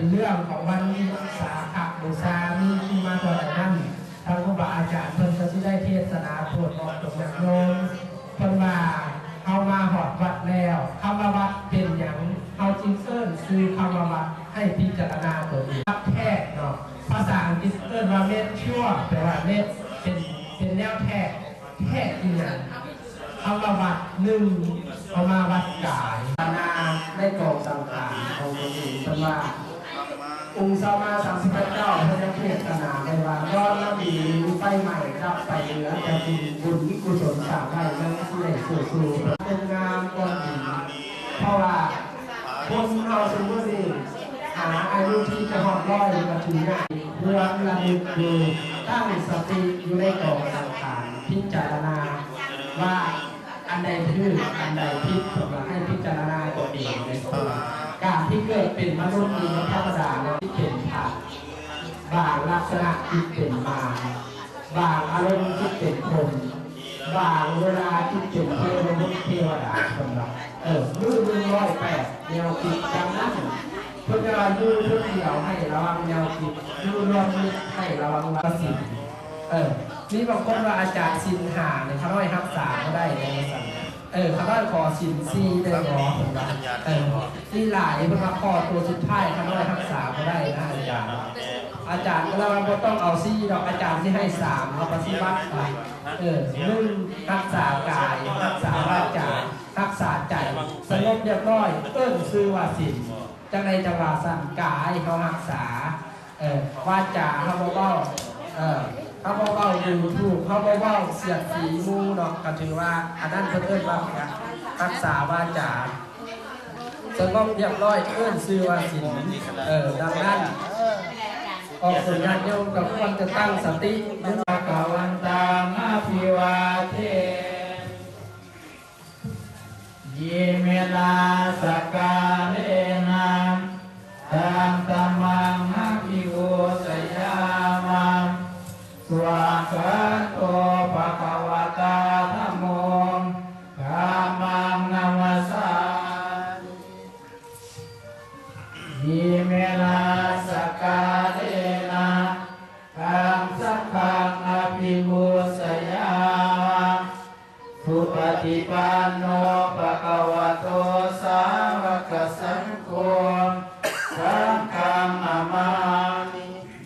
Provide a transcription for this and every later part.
เรื่องของวันสาขบูชามีที่มาตัวไหนนั่นทางครูบาอาจารย์เพิ่นก็สิได้เทศนาโปรดบอกตรงนั้นโยมเพิ่นว่าเอามาหอดวัดแล้วคำว่าวัดเป็นอย่างเอาจิงเซิลคือคำว่าวัดให้พิจารณาตัวเองวัดแท้เนาะภาษาอังกฤษเอิ้นว่าเม็ดชั่วแปลว่าเม็ดเป็นแนวแท้อีกอย่างคำว่าวัดหนึ่งเอามาวัดกายนาได้กองสังขารของตัวเองเพิ่นว่าองค์สมา39เจ้าพระเจ้าเทศนาในวันร้อนแล้วมีไฟใหม่รับไปเหลือแต่บุญกุศลสร้างไว้นั้นที่ได้สู่เป็นงามก้อนหินเพราะว่าคนเราสมมติหาอายุที่จะหอดร้อยมาถึงง่ายเรื่องระลึกดูตั้งสติอยู่ในกองสังขารพิจารณาว่าอันใดถูกอันใดผิดผมให้พิจารณาตัวเองในตัวการที่เกิดเป็นมนุษย์มีธรรมดาที่เป็นธาตุบางลักษณะที่เป็นมาบางอารมณ์ที่เป็นคนบางเวลาที่เป็นเทวดาเทวดาคนละมือ108แนวคิดจำนั้นเพื่อจะยืดเพื่อเดี่ยวให้ระวังแนวคิดยืดรวมให้ระวังวาสินี่บางคนว่าอาจารย์สินหาเนี่ยเขาได้รักษาก็ได้ในสันเขาได้ขอสินซีได้หรอผมว่านี่หลายเพื่อมาขอตัวสุดท้ายเขาได้รักษาก็ได้นะอาจารย์ก็เราไม่ต้องเอาซีดอกอาจารย์ที่ให้3เราปฏิบัติไป1รักษากายรักษาวาจารักษาใจสงบเรียบร้อยซื้อว่าสินจังในจังหวะสั่งกายเขารักษาวาจาเขาบอกว่าเขาบอกว่าดูถูกเขาบอกว่าเสียดสีมูเนาะก็ถือว่าอันนั้นเพิ่นว่ารักษาวาจาสงบเรียบร้อยซื้อว่าสินดังนั้นออกสัญญาณโยมกับควรจะตั้งสตินึกกาวันตังอภิวาเทยิเมลาสกาเลนะตังตัมมังอภิโวสยามังสวากาโตภะคะวะตาธัมโมธัมมังนัมสสามิยิเมลาสกาเลนะตังสัพพังอภิโวสยามังสุปฏิปันโนภะคะวะโตสาวกสังโฆสังฆังนามามิ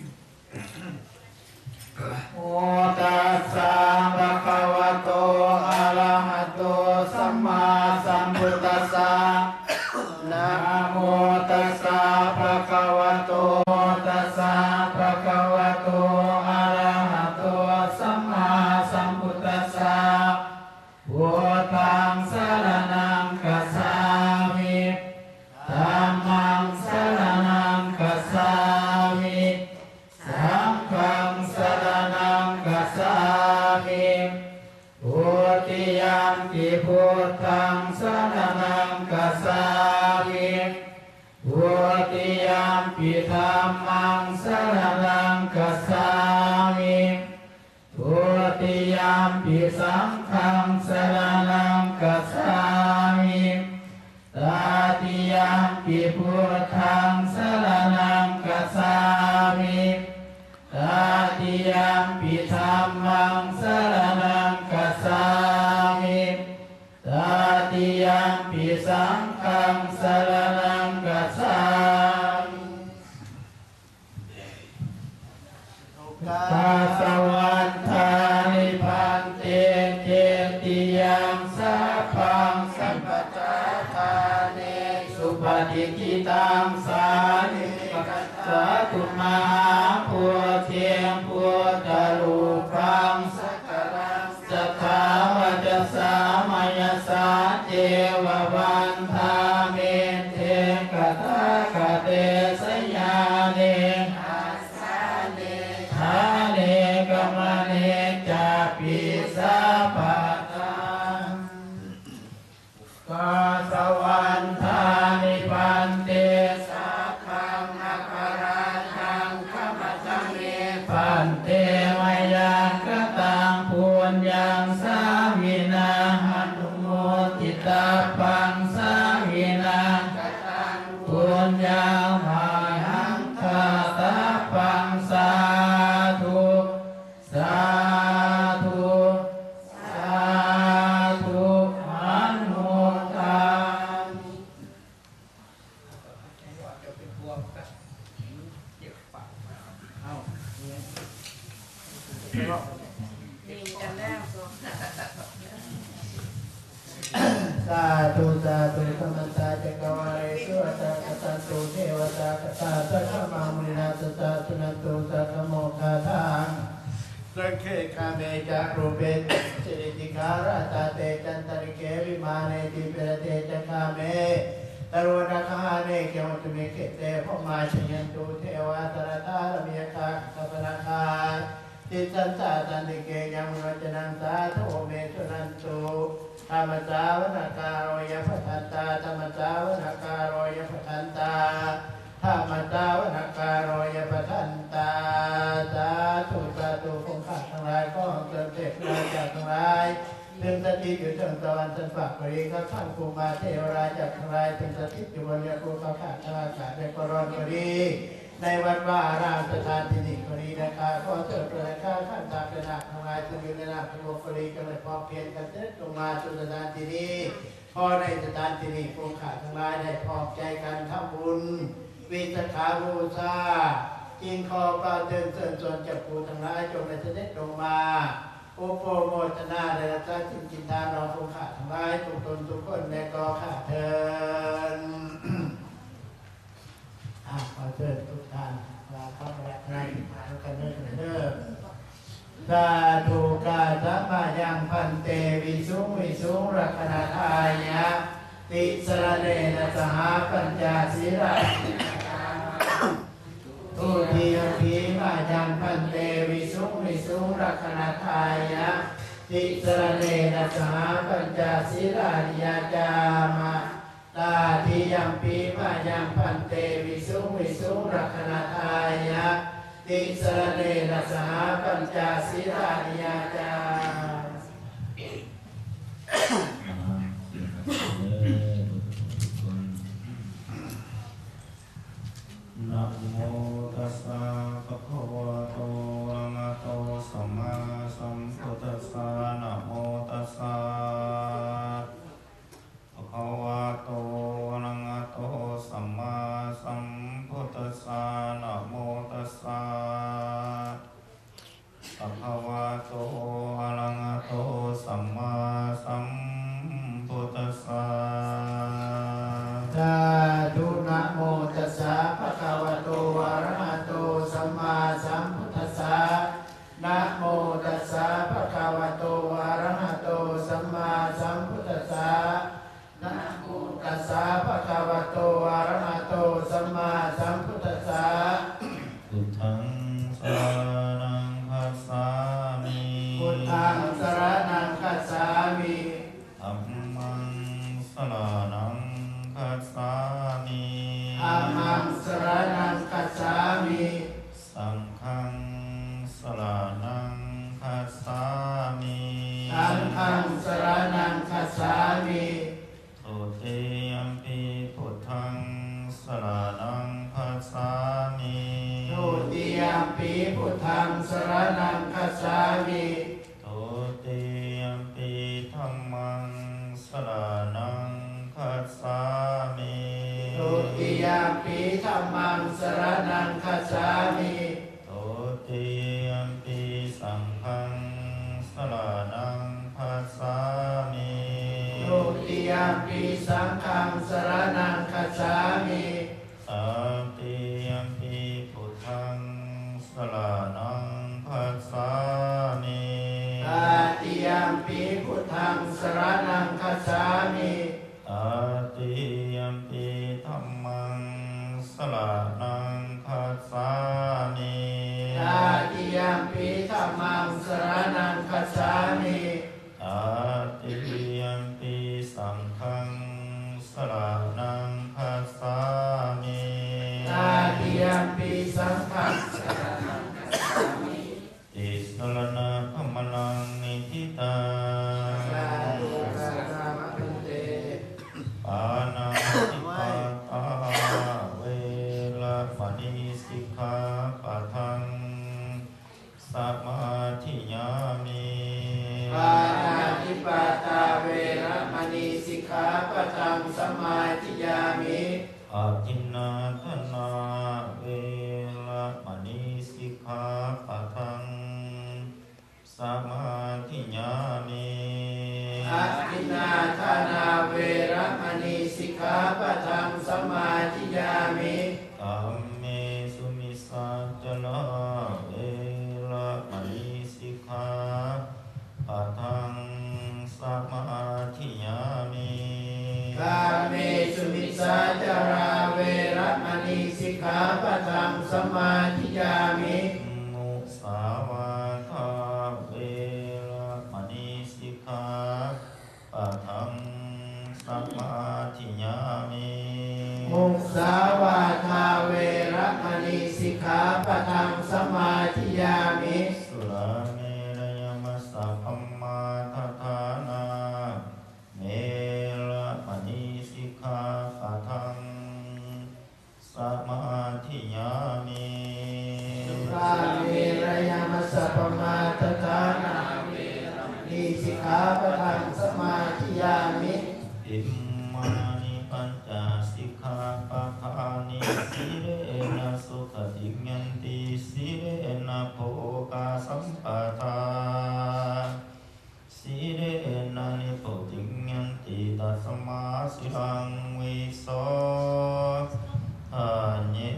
โอตัสสะภะคะวะโตอะระหะโตสัมมาสัมพุทธัสสะนะโมตัสสะภะคะวะโตตัสสะภะคะวะโตอะระหะโตสัมมาสัมพุทธัสสะพุทธังสรณังคัจฉามิธัมมังสรณังคัจฉามิสังฆังสรณังคัจฉามิทุติยัมปิพุทธังสรณังคัจฉามิทุติยัมปิธัมมังสรณังคัจฉามิทุติยัมปิสังฆังสรณังคัจฉามิตติยัมปิพุทธังสรณังคัจฉามิตติยัมปิธัมมังสรณังคัจฉามิตติยัมปิสังฆังสรณังคัจฉามิกาสวันทานิพันเตเจติยังสัพพังสัมปทาทาเนสุปฏิกิตังสานิกัสสะตุมาพุทเทียงพุทธรูปังสักการังสัทธาวะจสามายสาเจวะวันทาเมเทกตากเตสยาเนทาเนกมะเนจาปิสาปะตังกาสวันทานิพันเตสัพพังอภราทังขมัจเมพันเตมยังกตังปุญญังสาวินาหันุโมทิตาปังสาวินาปุญญังมหังวมกับเจ็บปากเอาเนี่ยมีกันแล้วสาธุสาธุธรรมตาจักรวาเลสุอัตตะกตันตุเทวตากตาสัพพะมุนีนาสตาสุนันตุสัพพโมคาทังสังเขคาเมจักรูเปสิริติคาราตาเตจันตริเกวิมาเนติเปรเตจักขาเมตโรนาคาเนเกวตุเมเกเตพมาชยันตุเทวาตระตาระเมียคาสัพพนาคาติสันสาตันติเกยังวัจนังสาธุเมสุนันตุธรรมสาวนากาโรยพัทันตาธรรมสาวนากาโรยพัทันตาธรรมสาวนากาโรยพัทันตาสาธุสาธุคงข้าทั้งหลายก็เกิดเทพราจากทั้งหลายถึงสถิตอยู่เชิงตะวันสันฝากบริก็ท่านภูมาเทวราจากทั้งหลายถึงสถิตอยู่บนเรือภูเขาขาดทางอากาศในกรอนบริในวัดว่าอารามสถานที่นี้ก็ดีนะคะก็เถิดประกาศขั้นตามระดับทั้งหลายซึ่งอยู่ในระดับพระโคลีก็เลยพอเพียงกันเสด็จลงมาสู่สถานที่นี้พอในสถานที่นี้ภูขาทั้งหลายได้พร้อมใจกันทำบุญวิสาขาบูชาจิงคอปลาเดินเสริญส่วนจากภูทั้งหลายจงได้เสด็จลงมาอุปโมทนาได้รับการจินทานเราภูขาทั้งหลายทุกตนทุกคนในกอขาเทินขอเชิญทุกท่านมาเข้ามาในทางกันเนิ่นสาธุกาสัมมายังพันเตวิสุงวิสุงรักนาทายะติสระเนนะสหปัญจศีลาทุติยพีมายังพันเตวิสุงวิสุงรักนาทายะติสระเนนะสหปัญจศีลานิยจามะตาทิยัมปีมายังพันเตวิสุงวิสุงรักนาทายะติสระเนนะสหปัญจศีลานิยจนะโมตัสสะภะคะวะโตอะระหะโตสัมมาสัมพุทธัสสะนะโมตัสสะภะคะวะโตอะระหะโตสัมมาสัมพุทธัสสะนะโมตัสสะภะคะวะโตอะระหะโตสัมมาสัมพุทธัสสะสาธุนะโมตัสสะภะคะวะโตอะระหะโตสัมมาสัมพุทธัสสะนะโมตัสสะภะคะวะโตอะระหะโตสัมมาสัมพุทธัสสะนะโมตัสสะภะคะวะโตอะระหะโตสัมมาสัมพุทธัสสะพุทธังสรณังคัจฉามิพุทธังสรณังคัจฉามิธัมมังสรณังคัจฉามิธัมมังสรณังคัจฉามิสังฆังสรณังคัจฉามิสังฆังสรณังคัจฉามิทุติยัมปิพุทธังสรณังคัจฉามิทุติยัมปิพุทธังสรณังคัจฉามิทุติยัมปิธัมมังสรณังคัจฉามิทุติยัมปิธัมมังสรณังคัจฉามิทุติยัมปิสังฆังสรณังคัจฉามิทุติยัมปิสังฆังสรณังคัจฉามิสัมติยัมปิพุทธังสรณังคัจฉามิตติยัมปิพุทธังสรณังคัจฉามิตติยัมปิธัมมังสรณังคัจฉามิตติยัมปิธัมมังสรณังคัจฉามิตติยัมปิสังฆังสรณังคัจฉามิตติยัมปิสังฆังสรณังคัจฉามิติสรณะธัมมังนิทิตังสาธุสาธุเตปานาติปาตาเวรมณีสิกขาปะทังสมาธิยามิปานาติปาตาเวรมณีสิกขาปะทังสมาธิยามิอทินนาทนาปะทังสมาธิยามิมุสาวาทาเวระมณีสิกขาปะทังสมาธิยามิมุสาวาทาเวระมณีสิกขาปะทังสมาธิยามิสุราเมรยมัสสะพัมมาทัฏฐานาเมระมณีสิกขาปะทังสมาธิยามิสุราเมรยมัสสะพัมมาทัฏฐานาเมระมณีสิกขาปะทังสมาธิยามิอิมานิปัญจสิกขาปะทานิสีเรนะสุขติยันติสีเรนะโภคาสัมปทาสีเรนะนิโพธิยันติตัสมาสิรังวิโสทานิ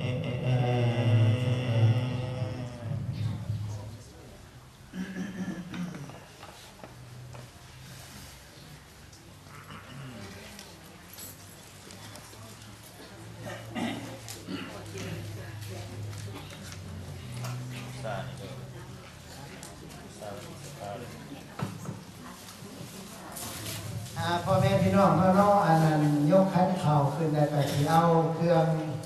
พ่อแม่พี่น้องเมื่อเราอันนั้นยกขันเข่าขึ้นได้ก็สิเอาเครื่อง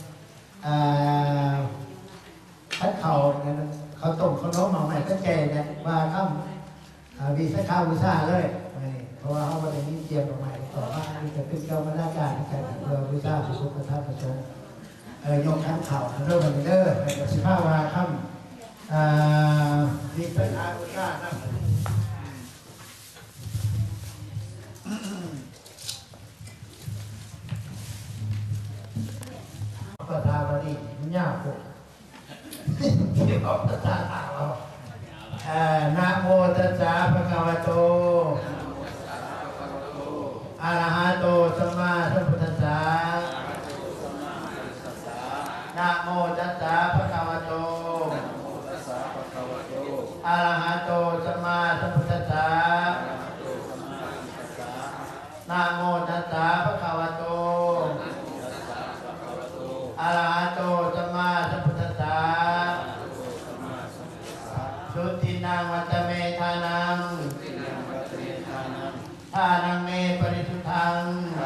ขันเข่าเขาต้มขนมมาใหม่ก็แก่เนี่ยว่าข้ามวีสักข้าววิชาเลยเพราะว่าเขาวันนี้เตรียมออกใหม่ต่อว่านี่จะเป็นเจ้าบรรณาการที่การเพื่อวิชาสุสุขธาตุประสงค์ยกขันเข่าเริ่มมันเด้อในกับสิบห้าว่าข้ามวีสักข้าววิชาประธานวันนี้มันยากปุ๊บที่บอกประธานเรานะโมตัสสะภะคะวะโตอะระหะโตสัมมาสัมพุทธัสสะนะโมตัสสะภะคะวะโตอะระหะโตสัมมาสัมพุทธัสสะนะโมตัสสะภะคะวะโตอะระหะโตสัมมาสัมพุทธัสสะสุตินังวัตเมธานังทานังเมปริสุทธัง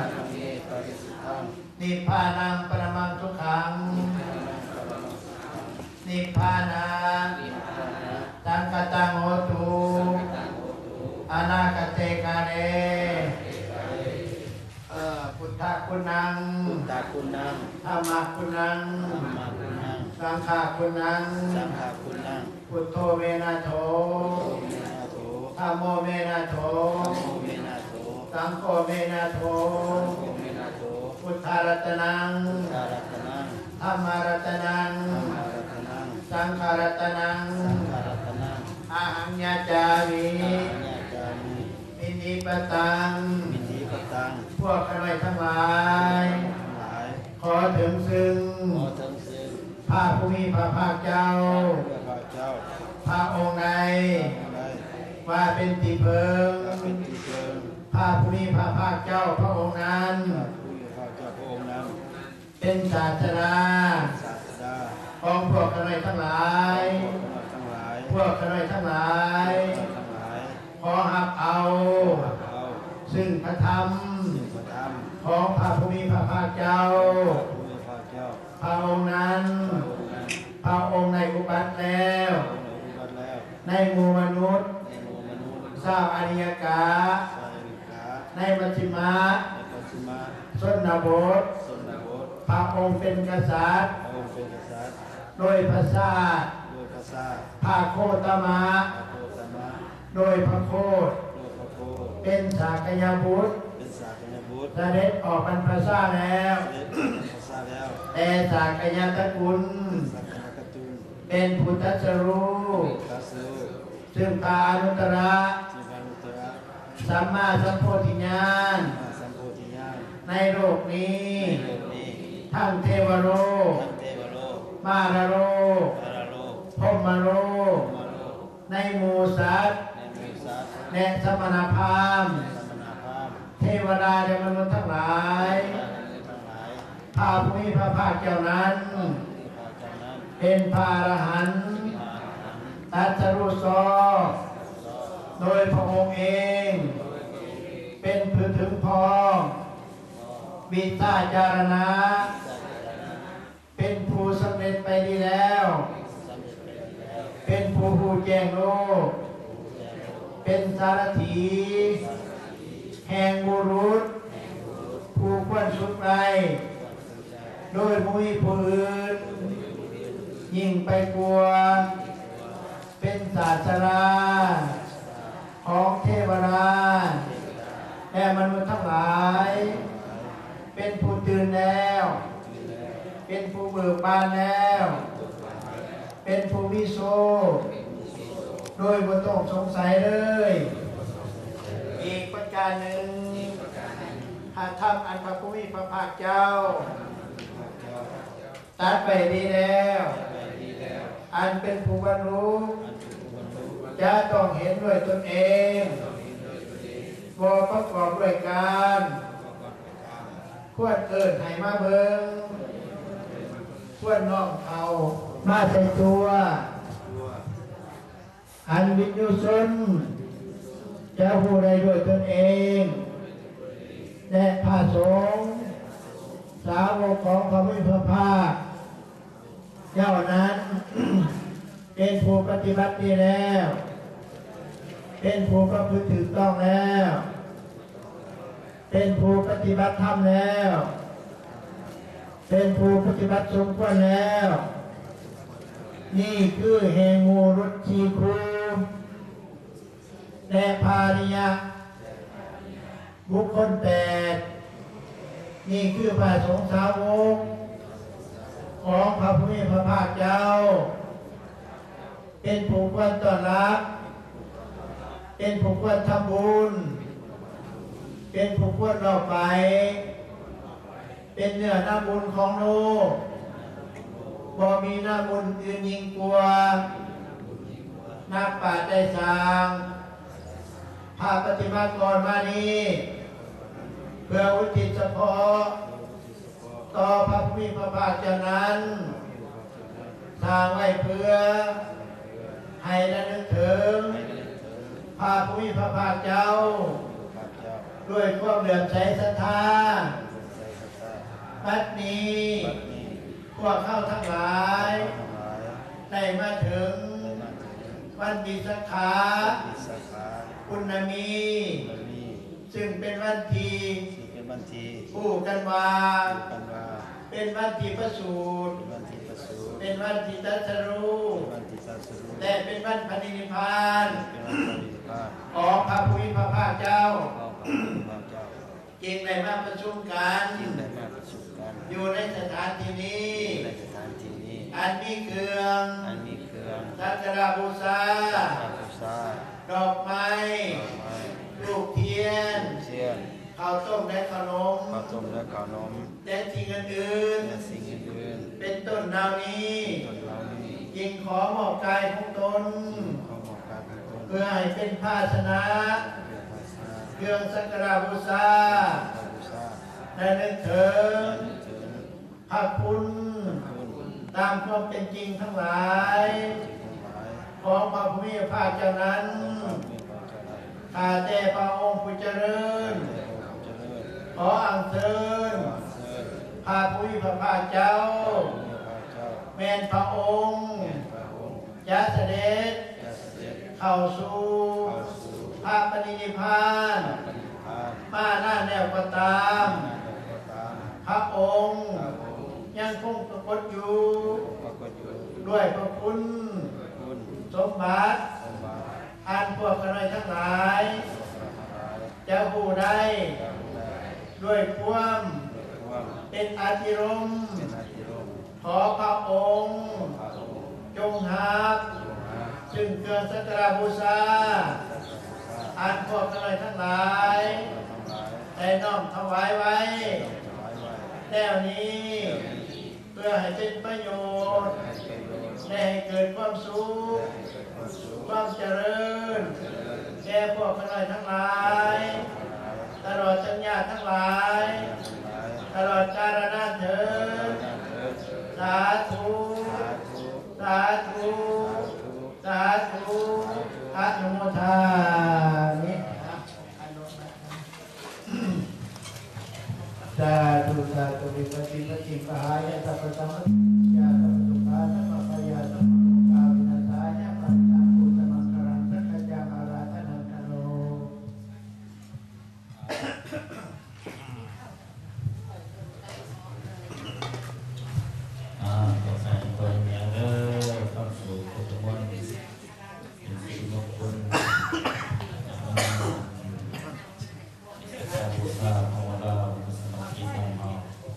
นิพพานังปรมังสุขังนิพพานังสังคตังโหตุอนาคเตกาเรพุทธคุณังธรรมคุณังสังฆคุณังพุทโธเมนะโธธัมโมเมนะโธสังโฆเมนะโธพุทธรัตนังธัมมรัตนังสังฆรัตนังอะหังยาจามิมินิปตังพวกข้าพเจ้าทั้งหลายขอถึงซึ่งพระผู้มีพระภาคเจ้าพระองค์ใดว่าเป็นที่เพิงพระผู้มีพระภาคเจ้าพระองค์นั้นเป็นศาสดาของพวกข้าพเจ้าทั้งหลายพวกข้าพเจ้าทั้งหลายขอหับเอาซึ่งพระธรรมของพระผู้มีพระภาคเจ้าพระองค์นั้นพระองค์ในอุบัติแล้วในหมู่มนุษย์ทราบอริยกาในมัชฌิมาชนบทพระองค์เป็นกษัตริย์โดยพระชาติพระโคตมะโดยพระโคตเป็นสากยบุตรเสด็จออกบรรพชาแล้วแต่สากยตระกุลเป็นพุทธสรูปซึ่งพานุตตระสัมมาสัมโพธิญาณในโลกนี้ทั้งเทวโลกมารโลกพรหมโลกในหมู่สัตว์และสมณพราหมณ์เทวดาและมนุษย์ทั้งหลายพระผู้มีพระภาคเจ้านั้นเป็นพระอรหันต์ตรัสรู้ชอบโดยพระองค์เองเป็นผู้ถึงพร้อมวิชาจารณะเป็นผู้สำเร็จไปดีแล้วเป็นผู้หูแจ้งโลกเป็นสารถีแห่งบุรุษผู้ควรสุดไปโดยมุ้ยผู้อื่นยิ่งไปกลัวเป็นศาสดาของเทวดาและมนุษย์ทั้งหลายเป็นผู้ตื่นแล้วเป็นผู้เบิกบานแล้วเป็นผู้วิโสโดยบ่ต้องสงสัยเลยอีกประการหนึ่งหากทำอันพระผู้มีพระภาคเจ้าตัดไปดีแล้วอันเป็นผู้บรรลุจะต้องเห็นด้วยตนเองบ่ประกอบด้วยการควรเอิ้นให้มาเบิ่งควรน้อมเอามาใส่ตัวอันวิญญูชนจะผู้ใดด้วยตนเองและพระสงฆ์สาวกของพระผู้มีพระภาคเจ้านั้น เป็นผู้ปฏิบัติดีแล้วเป็นผู้ประพฤติถูกต้องแล้วเป็นผู้ปฏิบัติธรรมแล้วเป็นผู้ปฏิบัติสมควรแล้วนี่คือแห่งมูรุชีคูและภาริยะบุคคล8นี่คือพระสงฆ์สาวกของพระผู้มีพระภาคเจ้าเป็นผู้ควรต้อนรับเป็นผู้ควรทำบุญเป็นผู้ควรรอไปเป็นเนื้อนาบุญของโลกบ่มีนาบุญอื่นยิ่งกว่านักปราชญ์ได้สร้างพาปฏิบัติก่อนมานี้เพื่ออุทิศเฉพาะต่อพระผู้มีพระภาคเจ้านั้นสร้างไว้เพื่อให้ระลึกถึงพระผู้มีพระภาคเจ้าด้วยความเลื่อมใสศรัทธาบัดนี้พวกเข้าทั้งหลายได้มาถึงวันวิสาขะปุณณมีซึ่งเป็นวันที่ผู้กันว่าเป็นวันที่ประสูติเป็นวันที่ตรัสรู้และเป็นวันปฏินิพพานของพระผู้มีพระภาคเจ้าจึงได้มาประชุมกันอยู่ในสถานที่นี้อันมีเครื่องสักการะบูชาดอกไม้ลูกเทียนข้าวต้มและขนมและสิ่งอื่นๆเป็นต้นเหล่านี้จึงขอมอบกายของตนเพื่อให้เป็นภาชนะเครื่องสักการะบูชาและนึกถึงพระคุณตามความเป็นจริงทั้งหลายของพระผู้มีพระภาคเจ้านั้นข้าแต่พระองค์ผู้เจริญขออัญเชิญพระผู้มีพระภาคเจ้าแม่นพระองค์จะเสด็จเข้าสู่พระปฏินิพพานมาหน้าแนวก็ตามพระองค์ยังคงปรากฏอยู่ด้วยพระคุณสมบัติอันพวกกันทั้งหลายจะผู้ใดด้วยความเป็นอาธิรมย์ขอพระองค์จงหักซึ่งเครื่องสักการะบูชาอันพวกกันทั้งหลายได้น้อมถวายไว้แล้วนี้เพื่อให้เป็นประโยชน์และให้เกิดความสุขความเจริญแก่พวกกันทั้งหลายตลอดสัญญาทั้งหลายตลอดกาลนานเถิดสาธุทามิสาธุสาธุวิปัสสิปฏิปหายะสัพพสัมปยาสัพพทุกขาสัพพยาสัพพทุกขาวินาศายะปัญญาปุตตมังคารังสัจจามาราธนังคโนต่อไปตัวเมียเด้อเข้าสู่พุทธมนต์เป็นสิริมงคลพระพุทธภาวนาพุทธสมาธิธรรมะ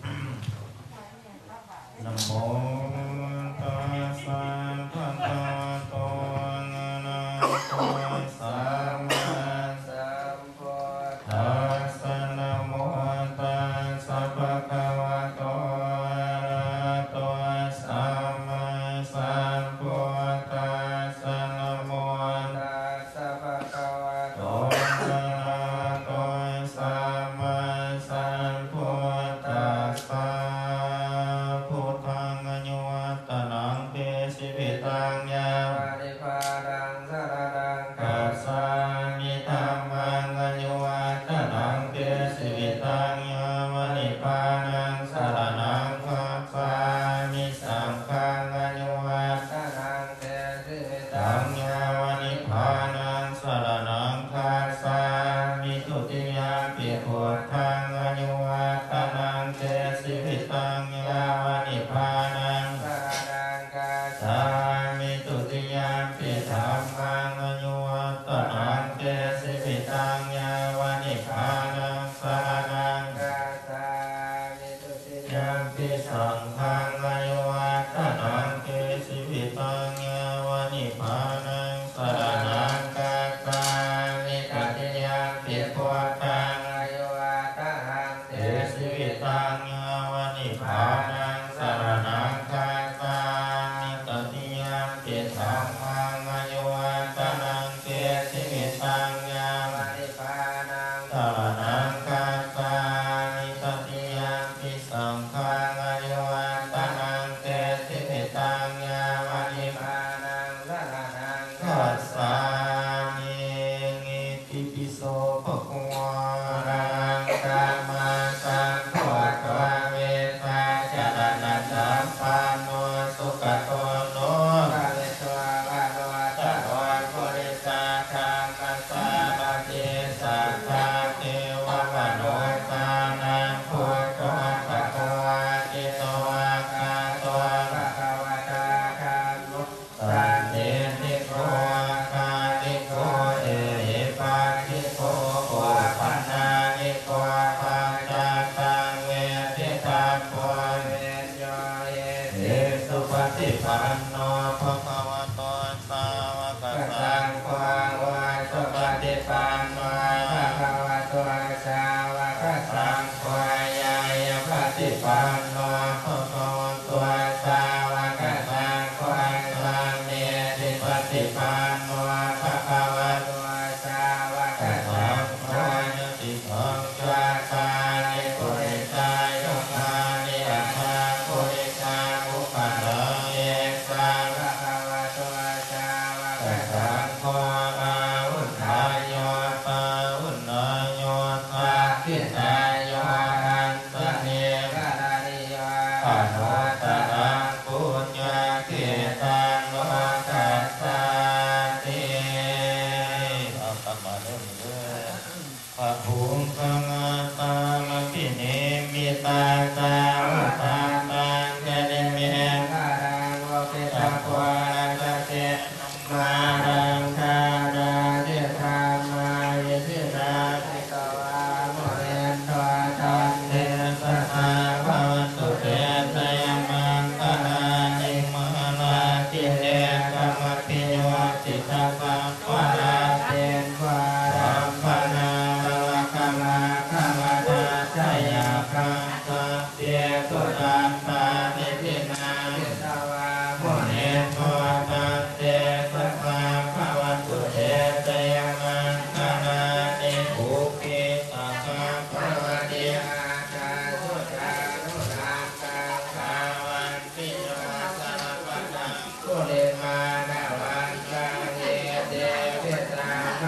นะโมตัสสะภะคะวะโตอะระหะโตสัมมาสัมพุทธัสสะนะโมตัสสะภะคะวะโตอะระหะโตสัมมาสัมพุทธัสสะนะโมตัสสะภะคะวะโตอะระหะโตสัมมาสัมพุทธัสสะพุทธังอนุวัตนังเปสิวิตังยาวะนิพพานังสรณังคัสสามิธัมมังอนุวัตนังเปสิวิตังยาวะนิพพานังสรณังคัสสามิสังฆังอนุวัตนังเปสิวิตังยาวะนิพพานังสรณังคัสสามิทุติยามปิพุทธังอนุวัตนังเปสิวิตังยาวะนิพพานังสรณังคัสสามิทุติยามปิธัมมังอนุวัตนังเปสิวิตังยาวะนิพพานังสรณังคัสสามิทุติยามปิสังฆังอนุวัตนังเปสิวิตังยาวะนิพพานังสรณังคัสสามิตติยามปิพุทธังอนุวัตนังเปสิวิตังยาวะนิพพานังสรณังคัสสามิตติยามปิธัมมังอนุวัตนังเปสิวิตังยาวะนิพพานังสรณังคัสสามิตติยามปิสังฆังอนุวัตนังเปสิวิตังยาวะนิพพานังสรณังคัสสามิอิติปิโสภะคะวะอะระหังสัมมาสัมพุทธะเวทาจารณะสัมปันโนสุขโตโนภะริตวะภะคะวะตะวันโพธิสัตถะมัสสะปะฏิสัทธาเทวมนุษย์สานังพุทโธภะคะวะติโตอะคะโตภะคะวะตาธัมโมสันติติโกอะคะติโกเอหิปัสสิโกโอปันนานิโกปัจจตังเวทิตาโพเวโยเยสุปฏิปันโนภะคะวะโตสาวกสังฆังวะสุปฏิปันโนภะคะวะโตสาวกสังฆังยายปฏิปันโนภะคะวะโตสาวกสังฆังสัมเมติปฏิปันโนภะคะวะโตสาวกสังฆังยติสังฆาตานิปุริสายกานิอัตถาปุริสาอุปะระเยสังภะคะวะโตสาวกสังฆังอาวุธายโยปาวุนายโยสักขิตายโยอันตเนกะนานิโยปะโนตระปุญญาเกตังโลกัสสาติเอากลับมาเริ่มเลยพระภูมิกังอาตามปิเนมิตาตาวตาตังเจเนเมฆารังโลกิตาภวาระเตมารังคาราเดธามาเยสินาภิกขวาโมเรนโตตันเทสสะภวันตุเตตยมังคลานิมหาติเลกรรมปิโยติตาภวาราเตนวารัมปนาลกะลาคาวะตาจายาคังสัพเตตุตันตานิทินานิสาวาโมเนโตตันเตสัพพะภวันตุเตตยมังคลานิภูปิตาภภวติอาจาสุจานุนาคังภาวันติโยสัพพะนังกุลิมานาวันกังเยเดวิตา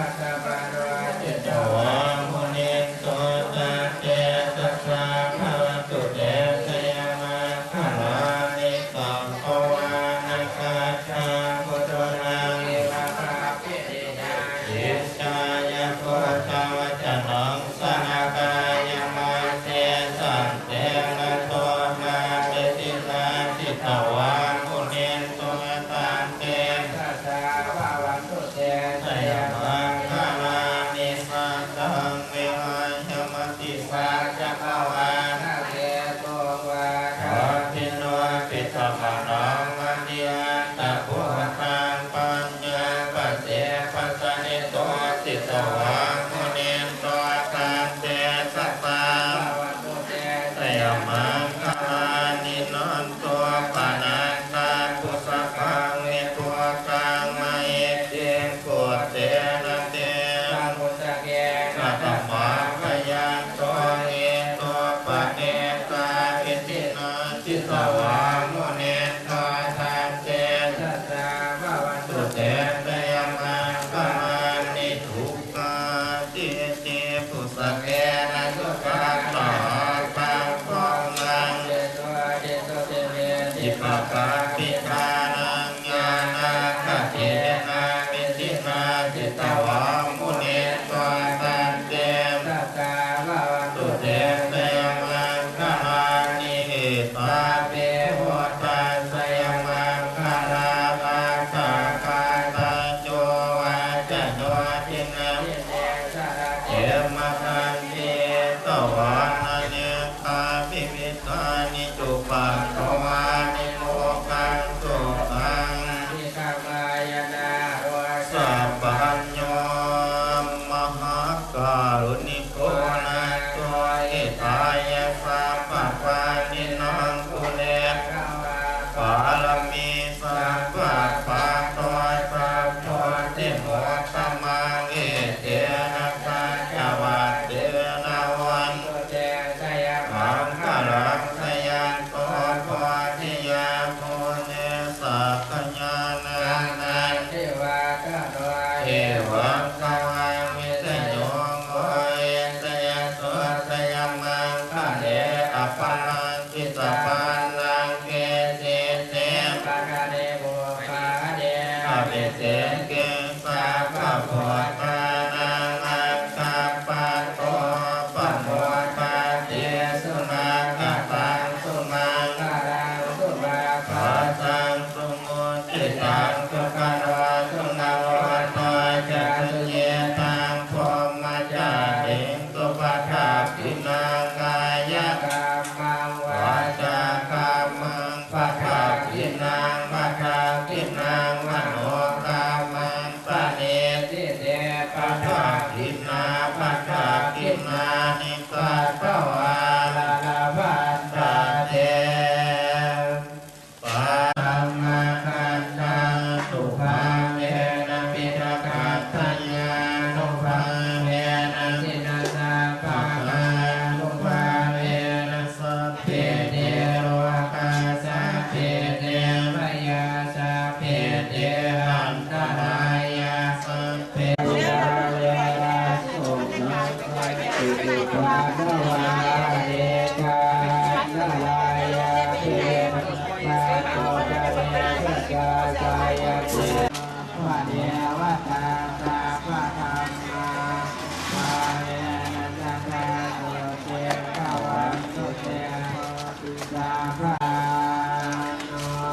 เดเสเกสาปะโพธานังอัตตาปะโตปะโมปะเตสุนังกตังสุมังกรังสุมาขอสังสุมุติตังสุขันวะสุนังวัตตาจันตุเยตังพรหมจาริงสุปะทัปปินังกายกรรมังวาจากรรมังปะทัปปินังปะทัปปินังมโนกรรมังปะเนติเตปะทัปปินาปะทัปปินานิกัตตวาลาลาภัตตาเตปะธัมมะคันธังสุภังเวนะปิฎกัตถญานุภังเวนะสินะสะภะคะนุภังเวนะสัพเพเทโรกาสัพเพเทวายาสัพเพเทหันตรายาสัพเพยาเวราสุนังไคติติภาณวาเดกานาลายาเทนะมาโตจะเวสัจจาจายาเทวะเดวะตาสาภะธรรมามาเวนะสัพพะโตเตภวันตุเตติสาภะโน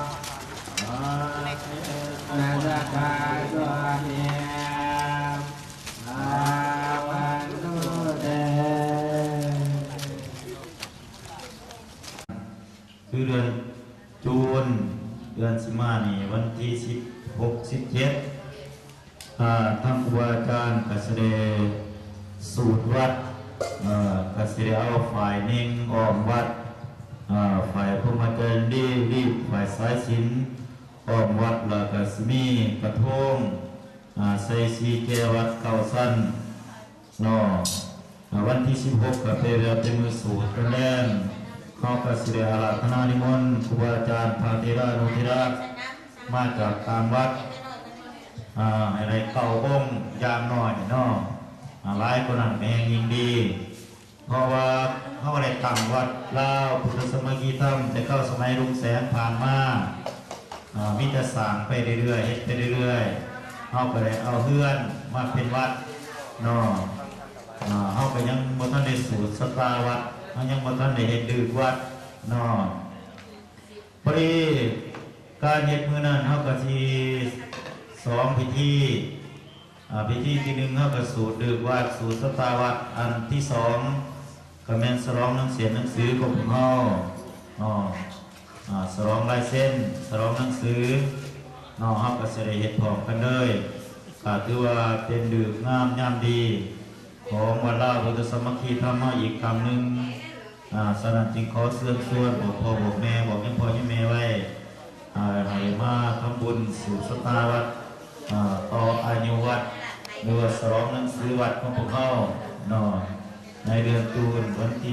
นะสัพพะโตเตภวันตุเตคือเดือนจูนเดือนสิมานี่วันที่16-17ทางครูอาจารย์กสิเดสูตรวัดกสิเดเอาฝ่ายเน่งอ้อมวัดฝ่ายพรหมจรรย์รีบฝ่ายสายสิญจน์อ้อมวัดแล้วก็สิมีกระทงใส่สีแก้วัดเก่าสั้นเนาะวันที่16ก็เป็นมือสูตรกันแน่นข้ากสิเดอาราธนานิมนต์ครูบาอาจารย์พาเทระนุเทระมาจากตามวัดอะไรเก่าองค์ยามหน่อยเนาะหลายคนนั้นแม่งยิ่งดี เพราะว่าเขาได้ตั้งวัดลาวพุทธสมัยกีธรรมแต่เข้าสมัยรุ่งแสงผ่านมามิตรสร้างไปเรื่อยๆเฮ็ดไปเรื่อยๆเขาก็ได้เอาเฮือนมาเป็นวัดเนาะเขาก็ยังบ่ทันได้สูตรสตาวัดเขายังบ่ทันได้เฮ็ดดื้อวัดเนาะพอดีการเฮ็ดมื้อนั้นเขาก็สิ2พิธีที่1เขาก็สูตรดื้อวัดสูตรสตาวัดอันที่2ก็แม่นฉลองหนังสือของพวกเราฉลองลายเส้นฉลองหนังสือเฮาก็สิได้เฮ็ดพร้อมกันเลยก็ถือว่าเป็นดื้องามยามดีของวัดลาวพุทธสมัคคีธรรมะอีกครั้งหนึ่งฉะนั้นจึงขอเชิญชวนบอกพ่อบอกแม่บอกยังพ่อยังแม่ไว้ให้มาทำบุญสู่สตาวัดต่ออายุวัดหรือว่าฉลองหนังสือวัดของพวกเขาในเดือนตุลวันที่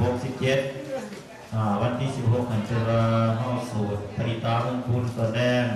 16-17วันที่16หันจะเข้าสู่ปริตามงคลตอนแดง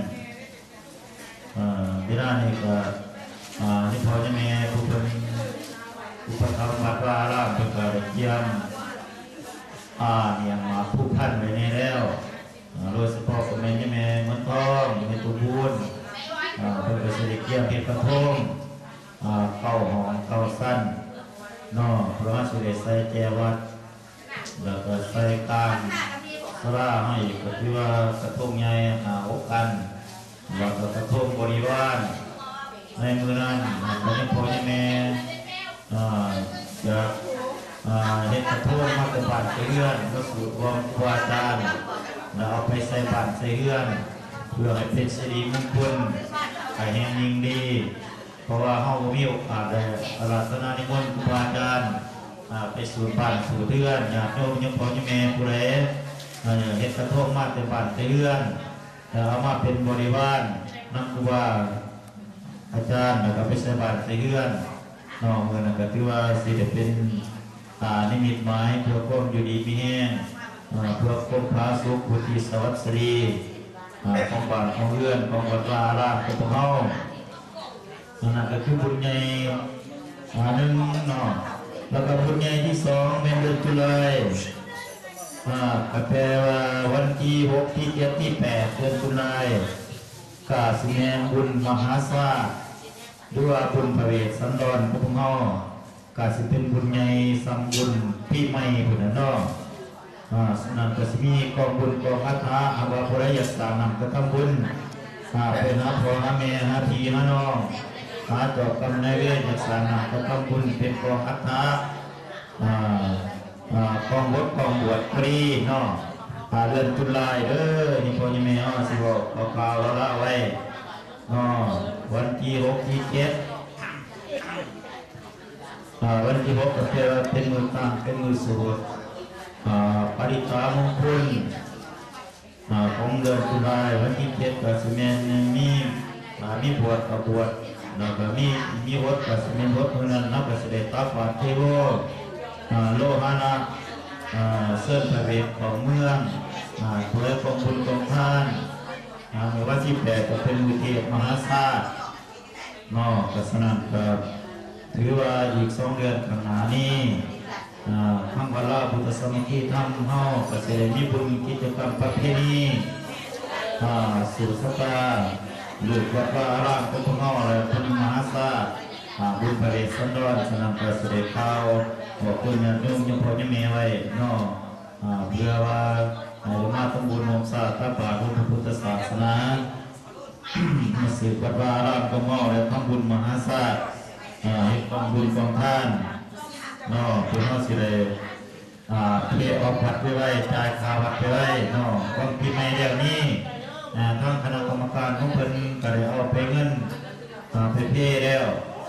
ที่ด้านนี้ก็ที่พ่อจะแม่ผู้เป็นผู้ประทับวัดวาร่ามเป็นการเยี่ยมเนี่ยมาผู้ท่านไว้ในแล้วโดยเฉพาะกับแม่จะแม่เมืองทองในตัวบุญเป็นกษัตริย์เกี่ยวเพชรกระทงเก้าหอมเก้าสั้นพระสุเดชใส่แจวัดแล้วก็ใส่การสระให้ก็คือว่ากระทงใหญ่อกกันแล้วก็กระทงบริวารในมือนั้นพระเจ้าพ่อแม่จะเฮ็ดกระทงมาเป็นบานเฮือนก็สูตรรวมครูอาจารย์แล้วเอาไปใส่บานใส่เฮือนเพื่อให้เป็นสิริมงคลให้แห่งยิ่งดีเพราะว่าเฮาบ่มีโอกาสได้อาราธนานิมนต์ครูบาอาจารย์ไปสู่บ้านสู่เรือนญาติโยมยังพ่อยังแม่ผู้ใดเฮ็ดกระทงมาเป็นบ้านเป็นเรือนแล้วเอามาเป็นบริวารนักครูบาอาจารย์แล้วก็ไปใส่บ้านใส่เรือนเมื่อนั้นก็ถือว่าสิได้เป็นนิมิตหมายเพื่อความอยู่ดีมีแห้งเพื่อความผาสุกพุทธิสวัสดีของบ้านของเรือนของวัดวาอารามของพวกเฮานั่นก็คือบุญใหญ่หนึ่งแล้วก็บุญใหญ่ที่2เป็นเดือนตุลาก็แปลว่าวันที่6ที่7ที่8เดือนตุลากาสิแมนบุญมหาศาลด้วยบุญพระเวสสันดรพระพุทธเจ้ากาสิเป็นบุญใหญ่สัมบุญปีใหม่พุ่นน่ะเนาะนั่นก็สิมีกองบุญกองคาถาอาภาพระยศนำกระทำบุญเป็นหาพ่อหาแม่หาพี่หาน้องหาเจ้ากรรมนายเวรยศนำกระทำบุญเป็นกองคาถากองบดกองบวชฟรีเนาะเลื่อนตุลายเด้อนี่พ่อนี่แม่สิบอกเอาข่าวละไว้วันที่6ที่7วันที่6ก็เป็นมือตั้งเป็นมือสวดปริตามงคลของเดือนตุลาวันที่7ก็สิแม่นมีบวชกับบวชแล้วก็มีวดก็สิแม่นวดเท่านั้นนับก็สิได้ตักบาตรเทโวโลหะนะเส้นพระเวทของเมืองเพื่อของบุญของท่านในวันที่8ก็เป็นมือเทศมหาศาลก็ฉะนั้นก็ถือว่าอีก2 เดือนข้างหน้านี้ทั้งวาระพุทธสมาธิธรรมเฮาก็จะได้มีบุญกิจกรรมประเพณีสู่สตาหรือวัดวาอารามของพวกเฮาและพุทธมหาศาลบุญพระเวสสันดรฉะนั้นก็เสด็จเข้าบอกคุณญาติโยมยังพอยังมีไว้เพื่อว่าให้มาทำบุญองศาตบาตรพระพุทธศาสนามาสืบวัดวาอารามของเฮาและทำบุญมหาศาลให้กองบุญกองท่านเพื่อเขาสิได้เพียออกวัดไปไว้จ่ายค่าวัดไปไว้วันปีใหม่เดี๋ยวนี้ทางคณะกรรมการของเพิ่นก็ได้เอาไปเงินไปเพียแล้ว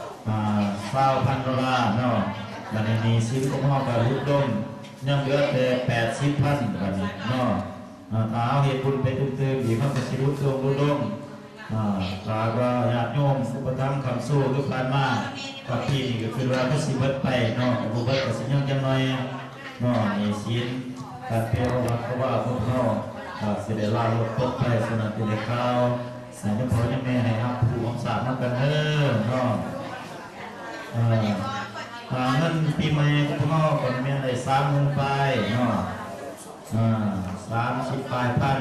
$20,000บัดนี้สินของเฮาก็ลุกดมยังเหลือแต่80,000บัดนี้ถ้าเอาเฮ็ดบุญไปตึมๆอีกเฮาก็สิลุกดมถ้าว่าญาติโยมอุปถัมภ์คำสู้คือผ่านมากับพี่นี่ก็คือว่าก็สิเบิดไปบ่เบิดก็สิยังจังหน่อยนี่ศีลการเพียรวัดก็ว่าพวกเฮาสิได้ลาลดตกไปสนั่นเป็นข่าวใส่พ่อแม่ให้รับผู้ของสารนำกันเด้อเงินปีใหม่พวกเฮาก็แม่นได้30,000ไป30,000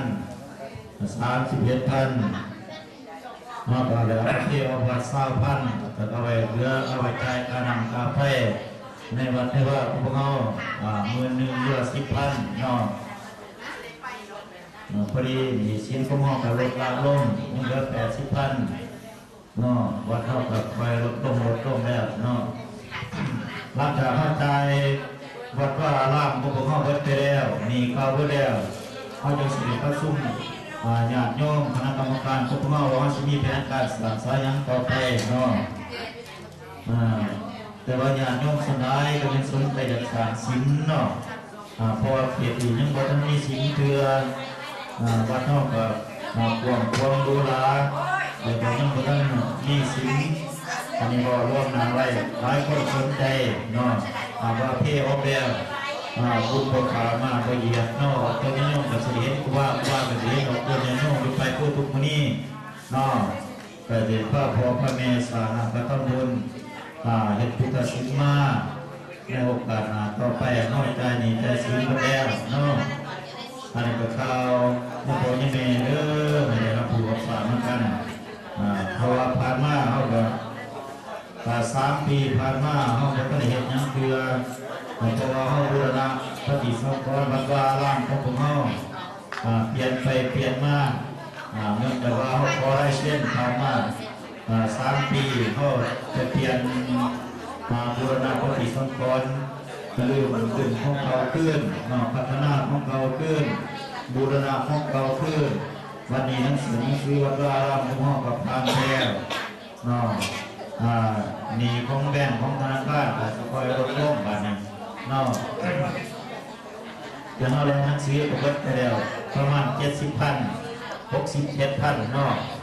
31,000ก็แล้วที่เอาวัด20,000แต่เอาไว้เหลือเอาไว้จ่ายค่าน้ำค่าไฟในวันที่ว่าพวกเขามื้อนึงเหลือ10,000พอดีมีสินของเฮาก็ลดลงยังเหลือ80,000วัดเฮาก็ไปลดลงแล้วหลังจากเข้าใจวัดว่าอารามพวกเขาเบิดไปแล้วมีเข้าเบิดแล้วเขาจะสิริประชุมญาติโยมคณะกรรมการพวกเราว่าจะมีแผนการสร้างสายยังต่อไปแต่ว่าญาติโยมสนายก็ยังสนใจจะสร้างศีลเพราะเขตอื่นยังบ่ทันมีศีลเทื่อวัดนอกก็ควงดูแลแต่ก็ยังบ่ทันมีศีลอันนี้ก็ร่วมนาไว้หลายคนสนใจว่าเพ่ออกแล้วบุญพอขามาก็เหยียดตัวนี้โยมกับสิเห็นว่ากับสิเห็นตัวนี้โยมดูไปพูดทุกมื้อนี้ก็เด็ดพระพ่อพระแม่สานะก็ต้องบุญเฮ็ดพุทธศีลมาในโอกาสต่อไปน้อยใจนี่ใจศีลก็แล้วอันนี้ก็ข่าวพ่อพ่อแม่เด้อไม่ได้รับผู้รักษาเหมือนกันเพราะว่าผ่านมาเฮาก็3 ปีผ่านมาเฮาก็บ่ได้เฮ็ดหยังเพื่อเพราะว่าเฮาบูรณะปฏิสังขรณ์วัดวาอารามของพวกเฮาเปลี่ยนไปเปลี่ยนมาเนื่องจากว่าเฮาขอได้เช่นผ่านมา3 ปีเฮาจะเปลี่ยนบูรณะปฏิสังขรณ์ลืมขึ้นของเก่าขึ้นพัฒนาของเก่าขึ้นบูรณะของเก่าขึ้นวันนี้หนังสือวัดวาอารามของเฮาก็ผ่านแล้วนี่ของแบงค์ของธนาคารก็จะคอยลดลงบัดนี้เดี๋ยวเราเรียนหนังสือก็เบิดไปแล้วประมาณ70,000 67,000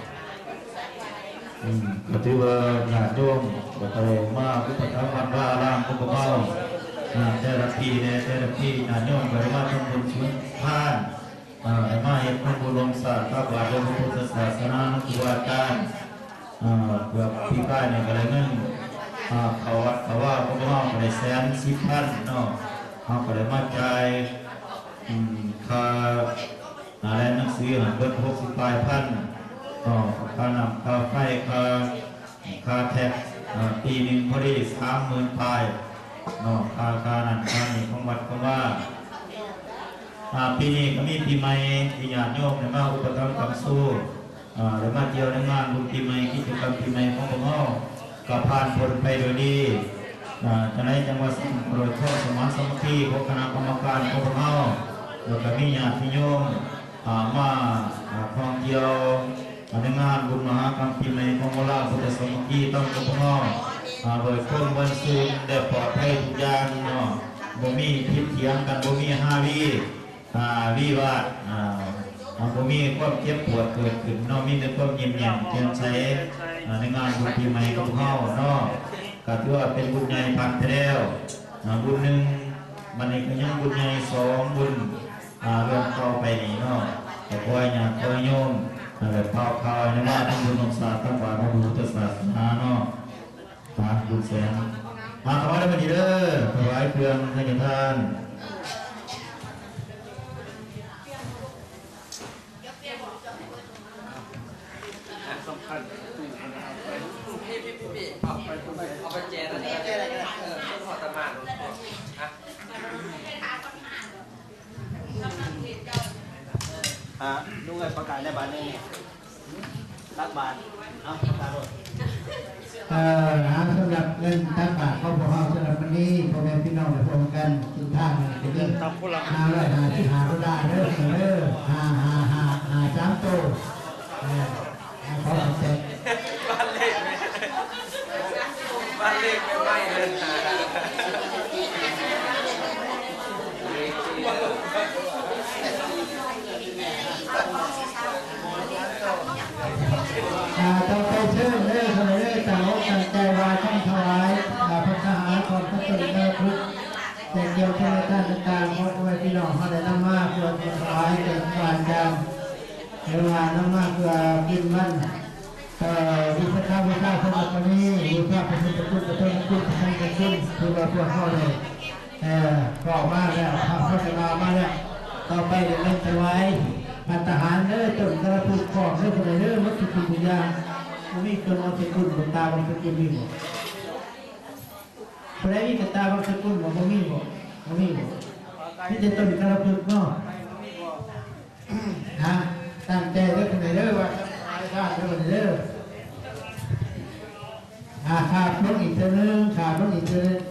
ก็ถือว่าญาติโยมก็เลยมาพุทธธรรมวัดวาอารามของพวกเราแต่ละปีญาติโยมก็ได้มาทำบุญสุนทานมาเฮ็ดบุญลงศาสตร์พระบาทพระพุทธศาสนาครูอาจารย์เกือบพี่ใกล้เนี่ยก็เลยเงินเขาวัดเขาว่าพวกเราก็ได้110,000เขาก็เลยมาจ่ายค่าอะไรหนังสือหันเบิด60,000 ค่าน้ำค่าไฟค่าแท็กปีหนึ่งพอดี30,000 ปลายค่านั้นค่านี้ของวัดก็ว่าปีนี้ก็มีปีใหม่ที่ญาติโยมได้มาอุปถัมภ์คำสู้ได้มาเที่ยวในงานบุญปีใหม่กิจกรรมปีใหม่ของพวกเราก็ผ่านพ้นไปโดยดีจะได้จังหวัดโปรดโชคสมานสามัคคีของคณะกรรมการของพวกเราแล้วก็มีญาติโยมมาท่องเที่ยวในงานบุญมหากรรมปีใหม่ของพวกเราพุทธสามัคคีต้องพวกเราโดยคนวันศุกร์ได้ปลอดภัยทุกอย่างบ่มีพิษเถียงกันบ่มีวิวาทบ่มีความเจ็บปวดเกิดขึ้นมีแต่ความเย็นๆเจียมใสในงานบุญปีใหม่ของเฮาก็ถือว่าเป็นบุญใหญ่ผ่านไปแล้วบุญหนึ่งมันนี่ก็ยังบุญใหญ่2 บุญเรื่องต่อไปนี่แต่คอยญาติคอยโยมแล้วข่าวในว่าทั้งบุญของศาสนาทั้งบาปของบุญศาสนาบุญแสนถวายได้มาดีเด้อถวายเครื่องให้ท่านเอาไปแจกอะไรขอตมาลุงไอ้ประกาศในบ้านนี่รักบ้านประกาศรถสำหรับเงินตักบาทเขาบอกว่าสำหรับวันนี้พ่อแม่พี่น้องได้พร้อมกันกินข้าวกันเรื่อง500 ก็ได้เด้อ3 โตเขาแจกบ้านเล็กไม่เลยต้องไปเชิญเด้อคนเด้อต่างอกต่างใจวายต้องถวายพระทหารของพระตรีแม่พุทธแต่เกี่ยวกับท่านต่างๆเพราะว่าพี่น้องเขาได้นำมาเพื่อถวายเป็นวานยามในวานนำมาเพื่อบินมันวิพากษ์วิจารณ์สำหรับวันนี้วิพากษ์เป็นคุณเป็นคุณเป็นคุณคือว่าพวกเขาเลยก็มาแล้วพระพุทธนามาแล้วต่อไปเดี๋ยวเล่นถวายทหารเด้อจนกระพุทธของเด้อคนเด้อมัดทุกสิ่งทุกอย่างมันมีคนเอาสกุลบนตาบางสกุลมีหมดคนไหนมีตาบางสกุลมันมีหมดที่จะต้นกระพุทธเนาะตั้งใจเด้อคนเด้อว่าข้าเด้อคนเด้อขาดน้องอีกเท่านึงขาดน้องอีกเท่านึง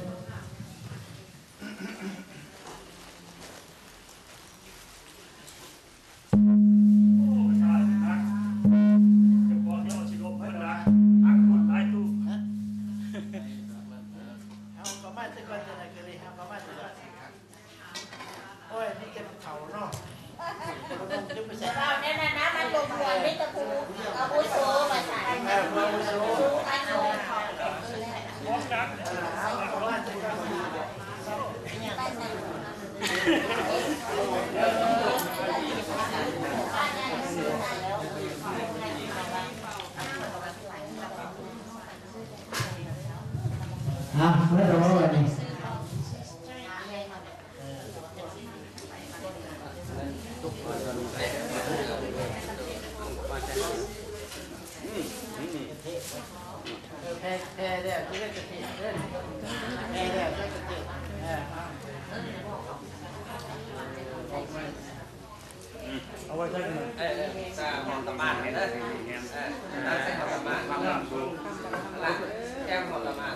ไม่รู้ว่านี่แพ้เดี๋ยวที่จะเทแพ้เดี๋ยวจะเทเอาไว้ใช้เงินหอมตะมานเห็นไหมนั่นใช่หอมตะมานแก้มหอมตะมาน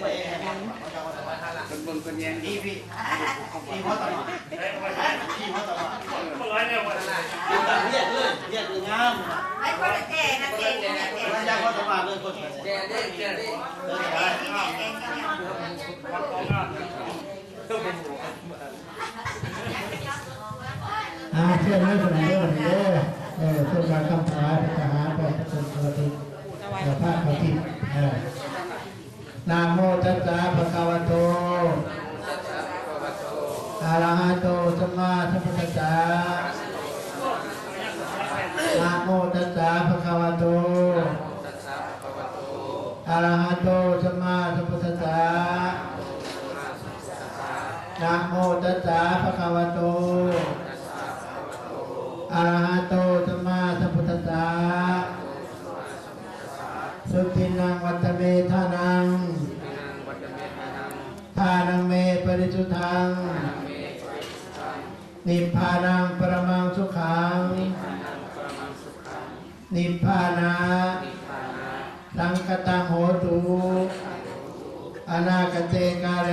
เป็นคนแย่งพี่พ่อตะมานพี่พ่อตะมานคนร้ายเนี่ยวันนั้นเรียกงามไอ้คนแก่นะแก่ไม่ใช่พ่อตะมานเลยคนแก่ดิเชื่อไม่คนไหนคนนี้เพื่อการคำถามทหารพระเป็นปกติพระปฏินะโมตัสสะภะคะวะโตอะระหะโตสัมมาสัมพุทธัสสะนะโมตัสสะภะคะวะโตอะระหะโตสัมมาสัมพุทธัสสะนะโมตัสสะภะคะวะโตอะระหะโตสัมมาสัมพุทธัสสะสังคตังโหตุอนาคเตกาเร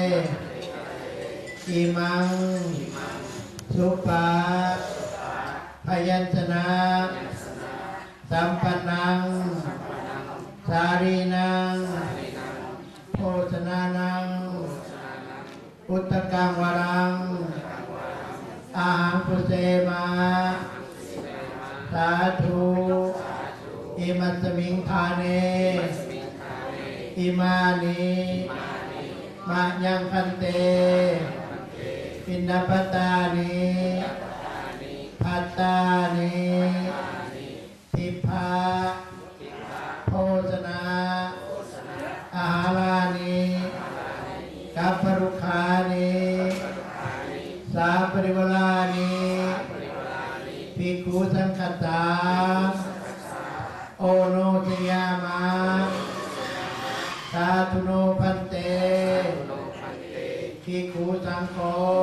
อิมังสุปาพยัญชนะสัมปันนังสารีนังโภชนานังพุทธกังวรังอาหังปุเสมาสาธุอิมัสมิงทาเนอิมานิมายังพันเตปิณปตานิภัตตานิทิพาโภชนาอาหารานิกัปปรุขานิสาปริวลานิภิกขุสังฆตาโอโนชยามะสาธุโนพันเตภิกขุสังโฆ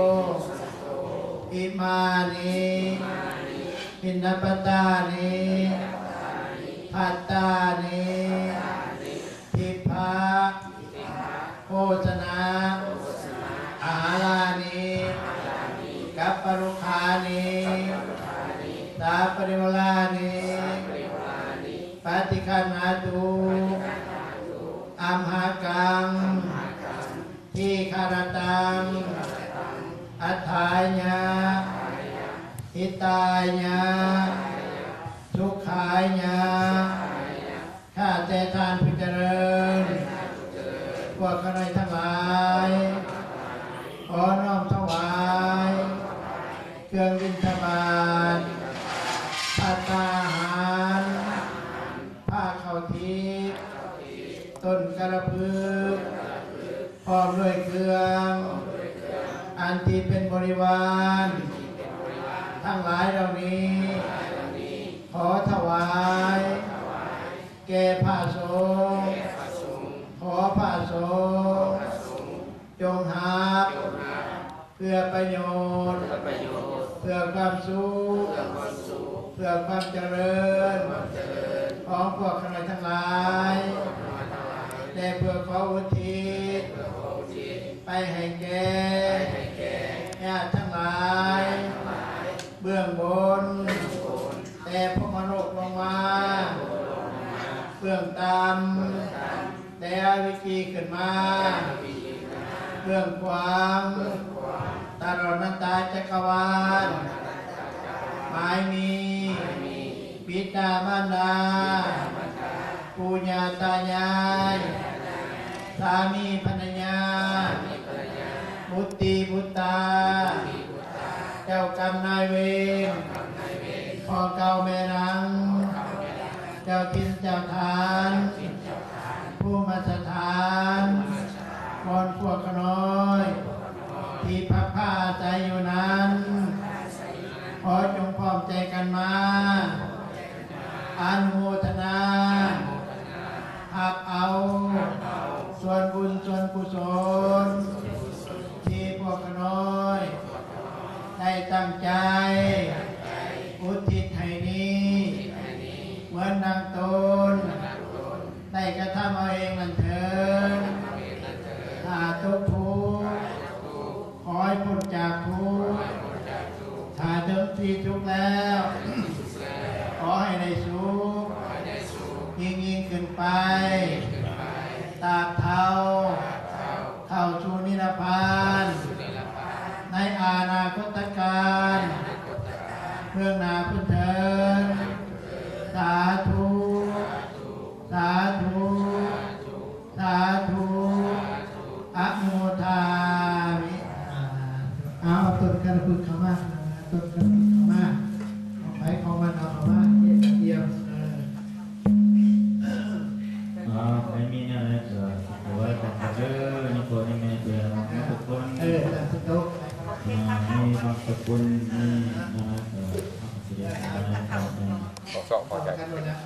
อิมานิปิณปตานิภัตตานิทิพาโภชนาอาหารานิกัปปรุขานิสาปริวลานิปฏิคันหาตุอัมหากังทีคารตังอัฏฐายะหิตายะสุขายะข้าแต่ทานผู้เจริญพวกข้าในทั้งหลายขอน้อมถวายเครื่องบิณฑบาตภัตตาหารผ้าข้าวทิพย์ต้นกระพือพร้อมด้วยเครื่องอันที่เป็นบริวารทั้งหลายเหล่านี้ขอถวายแก่พระสงฆ์ขอพระสงฆ์จงหับเพื่อประโยชน์เพื่อความสุขเพื่อความเจริญของพวกข้าทั้งหลายและเพื่อขออุทิศไปให้แก่ญาติทั้งหลายเบื้องบนแต่พระมนุษย์ลงมาเบื้องต่ำแต่วิจีขึ้นมาเบื้องขวางตลอดนันตาจักรวาลหมายมีบิดามารดาปู่ย่าตายายสามีภรรยาบุตรีบุตตาเจ้ากรรมนายเวรพ่อเก่าแม่นังเจ้าทินเจ้าทานผู้มาสถานบอนพวกน้อยที่พักผ้าใจอยู่นั้นขอจงพร้อมใจกันมาอนุโมทนาหับเอาส่วนบุญส่วนกุศลที่พวกน้อยได้ตั้งใจอุทิศให้นี้เหมือนดังตนได้กระทำเอาเองนั่นเถิดถ้าทุกทุกข์ขอให้พ้นจากทุกข์ถ้าถึงที่ทุกข์แล้วขอให้ได้สุขยิ่งขึ้นไปตราบเท่าเข้าสู่นิพพานในอนาคตการเบื้องหน้าพุทธเถิดสาธุสาธุสาธุอะโมทามิเอาต้นกระพึกเข้ามาต้นกระพึกเข้ามาของใครของมันเอาเข้ามาเดียวไม่มีเนี่ยนะเดี๋ยวว่าแต่เจอนี่คนนี่แม่เจอทุกคนตั้งสต๊อกมีบางสกุลมีนะเสียนะขอสอบขอใจไม่ได้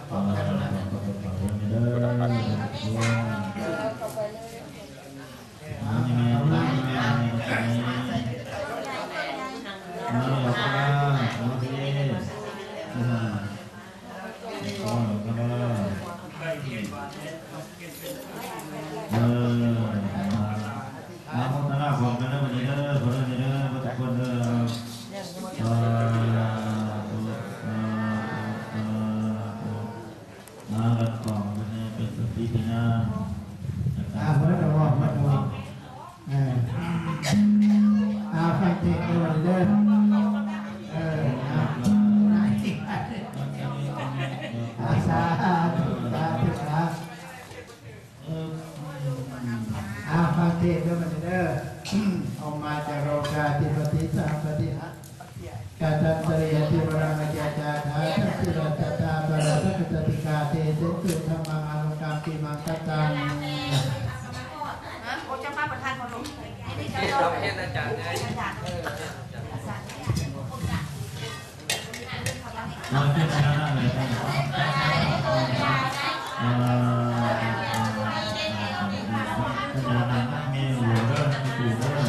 นี่กันกองกันเนี่ยเป็นสติปัญญาเมื่อเราบอกมาดูฟังเทศน์ด้วยเด้อสาธุสาธุครับฟังเทศน์ด้วยเด้อออกมาจากโลกาธิปติสามปฏิหะกาตันตริยติวรังอาจาจาธาทัพพิรัตตาบาลสักตติกาเตเสตุธรรมังอนุกรรมปิมังกัตตังโอ้จะมาประทานคนลงนี่จะโดนอาจารย์ไงเราเชื่อกันได้เลยครับมีอยู่เรื่องมีอยู่เรื่อง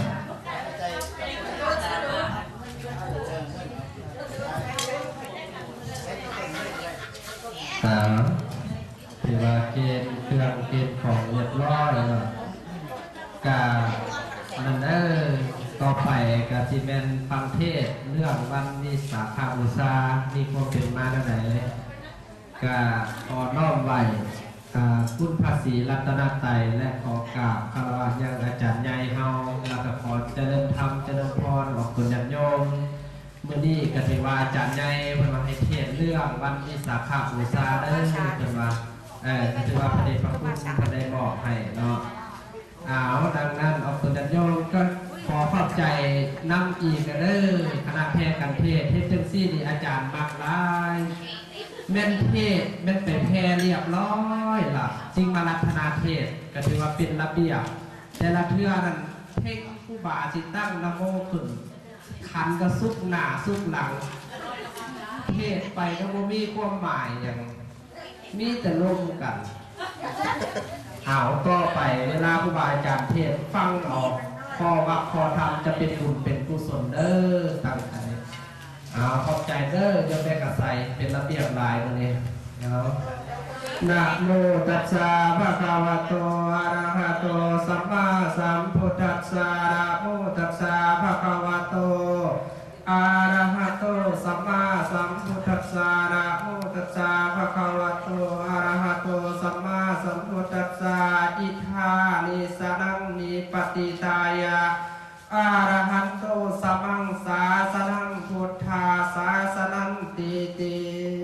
ถือว่าเกณฑ์เครื่องเกณฑ์ของเรียบร้อยแล้วกานั่นต่อไปกาซีเมนฟังเทศเรื่องวันวิสาขบูชามีความเป็นมาได้ไหนกาขอน้อมไหวคุณพระศรีรัตนตรัยและขอกราบคารวะยังอาจารย์ใหญ่เฮาแล้วก็ขอเจริญธรรมเจริญพรออกคุณญาติโยมเมื่อนี้กติวาอาจารย์ใหญ่เพิ่นมาให้เทศเรื่องวันวิสาขบูชาเด้อเพิ่นว่ากติวาพระเดชพระคุณท่านได้บอกให้เนาะดังนั้นออกคุณญาติโยมก็ขอขอบใจนำอีกเด้อคณะแพทย์การเทศจังซี่นี่อาจารย์มักหลายแม่นเทศแม่นเป็นแพรเรียบร้อยล่ะจริงมารัตนาเทศก็ถือว่าเป็นระเบียบแต่ละเทื่อนั้นเพ่งผู้บาสิตั้งนะโมขึ้นขันก็ซุกหน้าซุกหลังเทศไปก็บ่มีความหมายอย่างมีแต่ลมกันก็ไปเวลาผู้บาอาจารย์เทศฟังออกพอวักพอทำจะเป็นบุญเป็นกุศลเด้อตั้งใจขอบใจเด้อจะได้กระใสเป็นระเบียบลายตรงนี้นะโมตัสสะภะคะวะโตอะระหะโตสัมมาสัมพุทธัสสะนะโมตัสสะภะคะวะโตอะระหะโตสัมมาสัมพุทธัสสะนะโมตัสสะภะคะวะโตอะระหะโตสัมมาสัมพุทธัสสะอิทธานิสนังนิปติตายะอะระหันโตสัมมังสาสนังพุทธาสาสนันติติ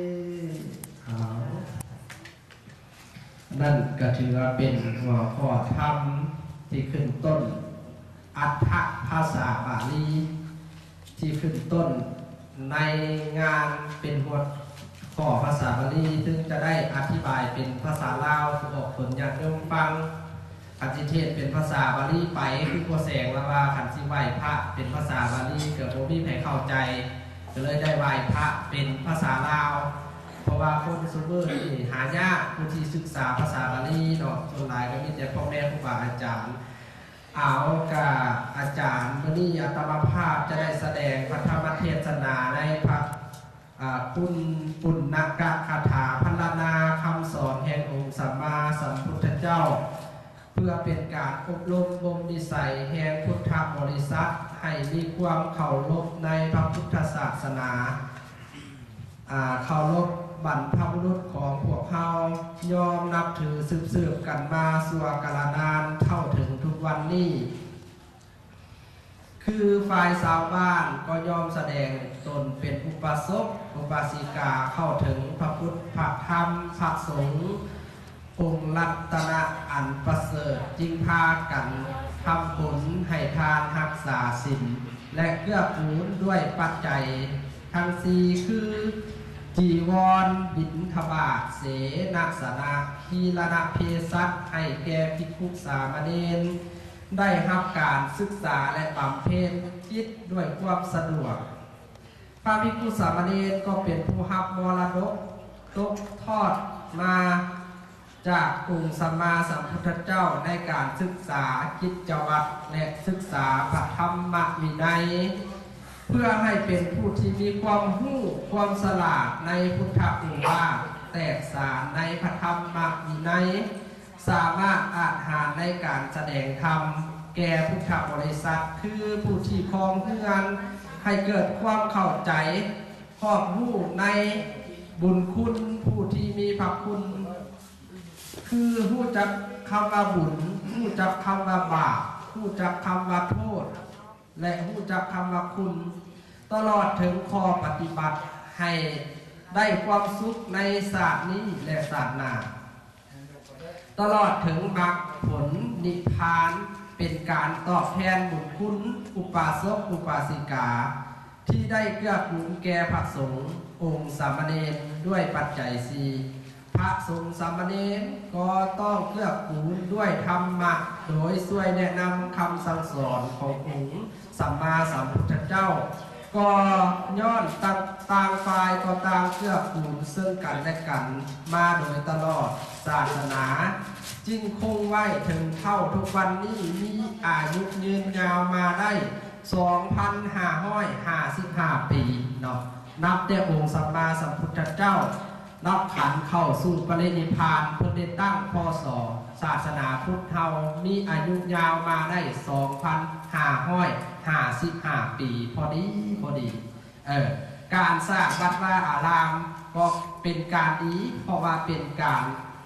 นั่นก็ถือว่าเป็นหัวข้อธรรมที่ขึ้นต้นอัฏฐภาษาบาลีที่ขึ้นต้นในงานเป็นหัวข้อภาษาบาลีซึ่งจะได้อธิบายเป็นภาษาลาวออกผลอย่างเดิมฟังขันสิเทศเป็นภาษาบาลีไปคือพอแสงแล้วว่าขันสิไหวพระเป็นภาษาบาลีเกิดโมบี้ให้เข้าใจก็เลยได้ไหวพระเป็นภาษาลาวเพราะว่าคนซูเปอร์ที่หายากผู้ที่ศึกษาภาษาบาลีเนาะส่วนหลายก็มีแต่พ่อแม่ครูบาอาจารย์กับอาจารย์วันนี้อาตมาภาพจะได้แสดงพระธรรมเทศนาในพระคุณปุณณกะคาถาพรรณนาคำสอนแห่งองค์สัมมาสัมพุทธเจ้าเพื่อเป็นการอบรมบ่มนิสัยแห่งพุทธบริษัทให้มีความเคารพในพระพุทธศาสนาเคารพบรรพบุรุษของพวกเขายอมนับถือสืบกันมาสู่กาลนานเท่าถึงทุกวันนี้คือฝ่ายชาวบ้านก็ยอมแสดงตนเป็นอุปสมอุปาสิกาเข้าถึงพระพุทธพระธรรมพระสงฆ์องค์รัตนะอันประเสริฐจึงพากันทำบุญให้ทานรักษาศีลและเกื้อกูลด้วยปัจจัยทั้งสี่คือจีวรบิณฑบาตเสนาสนะคีลนะเพศัตให้แก่ภิกขุสามเณรได้รับการศึกษาและบำเพ็ญจิตด้วยความสะดวกพระภิกขุสามเณรก็เป็นผู้รับมรดกตกทอดมาจากองค์สัมมาสัมพุทธเจ้าในการศึกษากิจวัตรและศึกษาพระธรรมวินัยเพื่อให้เป็นผู้ที่มีความรู้ความฉลาดในพุทธโอวาทแตกฉานในพระธรรมวินัยสามารถอาจหารในการแสดงธรรมแก่พุทธบริษัทคือผู้ที่ครองเรือนให้เกิดความเข้าใจครอบรู้ในบุญคุณผู้ที่มีพระคุณคือรู้จักคำว่าบุญรู้จักคำว่าบาปรู้จักคำว่าโทษและรู้จักคำว่าคุณตลอดถึงข้อปฏิบัติให้ได้ความสุขในศาสตร์นี้และศาสตร์หน้าตลอดถึงมรรคผลนิพพานเป็นการตอบแทนบุญคุณอุปาสกอุปาสิกาที่ได้เกื้อกูลแก่พระสงฆ์องค์สามเณรด้วยปัจจัยสี่พระสงฆ์สามเณรก็ต้องเกื้อกูลด้วยธรรมะโดยช่วยแนะนำคำสั่งสอนขององค์สัมมาสัมพุทธเจ้าก็ย้อนต่างฝ่ายก็ต่างเกื้อกูลซึ่งกันและกันมาโดยตลอดศาสนาจึงคงไว้ถึงเท่าทุกวันนี้มีอายุยืนยาวมาได้ 2,555 ปีเนาะนับแต่องค์สัมมาสัมพุทธเจ้านับขันเข้าสู่ปรินิพพานเพื่อได้ตั้งพศศาสนาพุทธเฮามีอายุยาวมาได้ 2,555 ปีพอดีการสร้างวัดวาอารามก็เป็นการดีเพราะว่าเป็นการ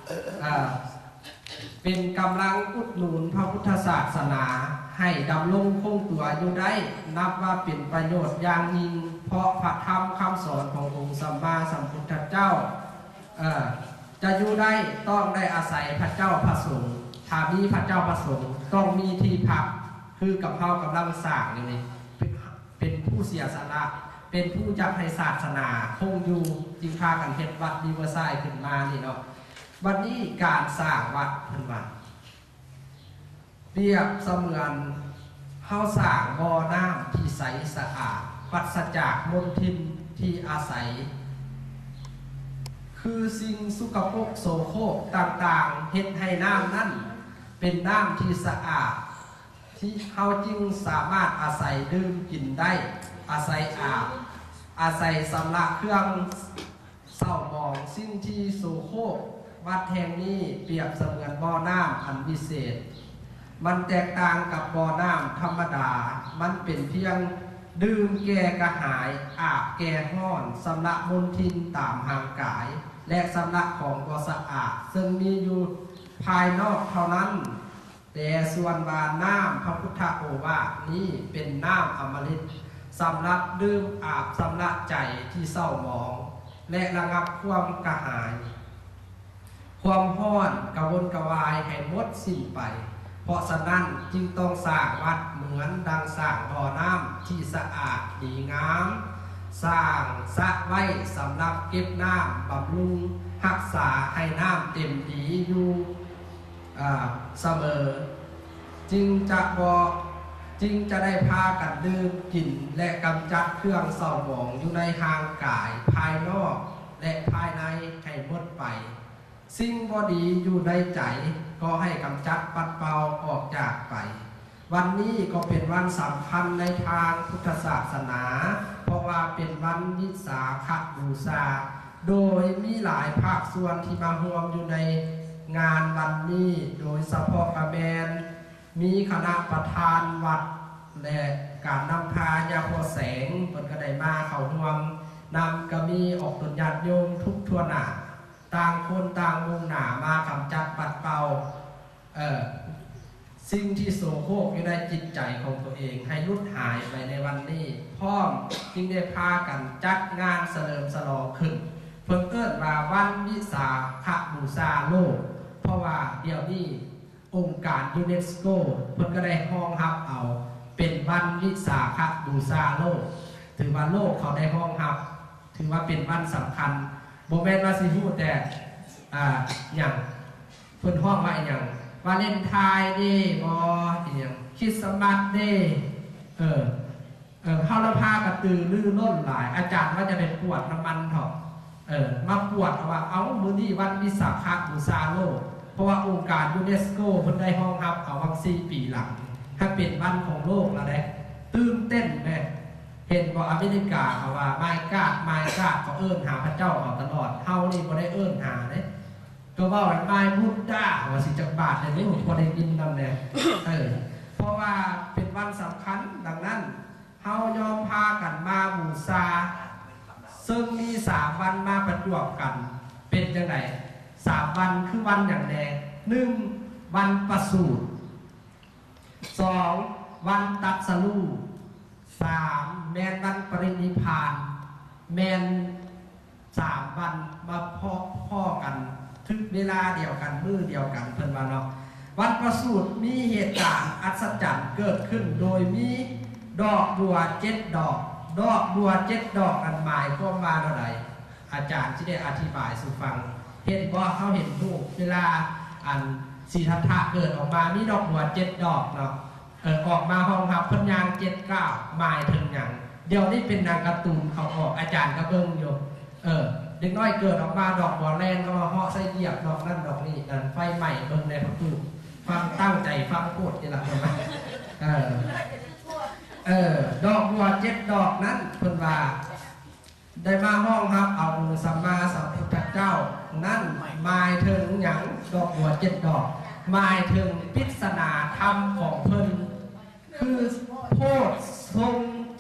เป็นกำลังอุดหนุนพระพุทธศาสนาให้ดำรงคงตัวอยู่ได้นับว่าเป็นประโยชน์อย่างยิ่งเพราะพระธรรมคำสอนขององค์สัมมาสัมพุทธเจ้าจะอยู่ได้ต้องได้อาศัยพระเจ้าพระสงฆ์ถ้ามีพระเจ้าพระสงฆ์ต้องมีที่พักคือกับเขากำลังสร้างอย่างนี้เป็นผู้เสียสละเป็นผู้จับให้ศาสนาคงอยู่จึงพากันเฮ็ดวัดดีเวอร์ไซด์ขึ้นมานี่เนาะวันนี้การสร้างวัดขึ้นมาเปรียบเสมือนเฮาสร้างบ่อน้ำที่ใสสะอาดปราศจากมลทินที่อาศัยคือสิ่งสกปรกโสโครกต่างๆเฮ็ดให้น้ำนั้นเป็นน้ำที่สะอาดที่เฮาจึงสามารถอาศัยดื่มกินได้อาศัยอาบอาศัยสำลักเครื่องเศร้าหมองสิ่งที่โสโครกวัดแห่งนี้เปรียบเสมือนบ่อน้ำอันพิเศษมันแตกต่างกับบ่อน้ำธรรมดามันเป็นเพียงดื่มแก้กระหายอาบแก้ห้อนสำลักมลทินตามห่างกายและสำลักของบ่สะอาดซึ่งมีอยู่ภายนอกเท่านั้นแต่ส่วนว่าน้ำพระพุทธโอวาทนี้เป็นน้ำอมฤตสำหรับดื่มอาบสำลักใจที่เศร้าหมองและระงับความกระหายความห้อนกระวนกระวายให้หมดสิ้นไปเพราะฉะนั้นจึงต้องสร้างวัดเหมือนดังสร้างบ่อน้ำที่สะอาดดีงามสร้างสระไว้สำหรับเก็บน้ำบำรุงรักษาให้น้ำเต็มดีอยู่เสมอจึงจะได้พากันดื่มกินและกำจัดเครื่องเศร้าหมองอยู่ในทางกายภายนอกและภายในให้หมดไปสิ่งบ่ดีอยู่ในใจก็ให้กำจัดปัดเป่าออกจากไปวันนี้ก็เป็นวันสำคัญในทางพุทธศาสนาเพราะว่าเป็นวันวิสาขบูชาโดยมีหลายภาคส่วนที่มาร่วมอยู่ในงานวันนี้โดยเฉพาะกระแมนมีคณะประธานวัดและการนำพายาพอแสงเปิดกระไดมาเข้าร่วมนำก็มีออกตุนญาติโยมทุกทั่วหน้าต่างคนต่างมุ่งหน้ามากำจัดปัดเป่าสิ่งที่โสโครกอยู่ในจิตใจของตัวเองให้ลุดหายไปในวันนี้พร้อมจึงได้พากันจัดงานเฉลิมฉลองขึ้นเพิ่งเอิ้นว่าวันวิสาขบูชาโลกเพราะว่าเดี๋ยวนี้องค์การยูเนสโกเพิ่นก็ได้ห้องรับเอาเป็นวันวิสาขบูชาโลกถือว่าโลกเขาได้ห้องรับถือว่าเป็นวันสำคัญบ่แม่นว่าสิฮู้แต่อย่างเพิ่นห้องว่าอย่างวาเลนไทน์เดย์บ่อย่างคริสต์มาสเดย์เฮาละพากระตือรือร้นหลายอาจารย์ว่าจะเป็นปวดน้ำมันเถาะมาปวดว่าเอามื้อนี้วันวิสาขบูชาโลกเพราะว่าองค์การยูเนสโกเพิ่นได้ห้องรับเอาวัคซีนปีหลังถ้าเป็นวันของโลกแล้วเด้ตื่นเต้นแม่เห็นว่าอเมริกาเขาว่าไมกาดเขาเอิ้นหาพระเจ้าเขาตลอดเฮานี่บ่ได้เอิ้นหาเด้ก็ว่าไม้พุทธะว่าสิจักบาทเนี่ยนี่ผมบ่ได้ยินนำแน่เพราะว่าเป็นวันสำคัญดังนั้นเฮายอมพากันมาบูชาซึ่งมี3วันมาประจวบกันเป็นจังได 3 วันคือวันอย่างแดง1วันประสูติ2วันตรัสรู้3แมนวันปรินิพพานแมน3 วันมาพ่อกันทึกเวลาเดียวกันมื้อเดียวกันเพิ่นว่าเนาะวันประสูติมีเหตุการณ์อัศจรรย์เกิดขึ้นโดยมีดอกบัว7 ดอกดอกบัว7 ดอกนั้นหมายความว่าเท่าใดอาจารย์ที่ได้อธิบายสู่ฟังเห็นบ่เขาเห็นรูปเวลาอันสีทัตถะเกิดออกมามีดอกบัว7 ดอกเนาะออกมาห้องครับพันยาง7-9หมายถึงอย่างเดี๋ยวนี้เป็นนางการ์ตูนเขาออกอาจารย์ก็เบิ่งอยู่เด็กน้อยเกิดออกมาดอกบัวแรงก็มาเหาะใส่เหยียบดอกนั่นดอกนี้นั่นไฟใหม่เบิ่งในพระตูฟังตั้งใจฟังโคตรนี่แหละใช่ไหมดอกบัว7 ดอกนั้นเพิ่นว่าได้มาห้องครับเอาสัมมาสัมพุทธเจ้านั่นหมายถึงอย่างดอกบัว7 ดอกหมายถึงปริศนาธรรมของเพิ่นคือโพธิทรง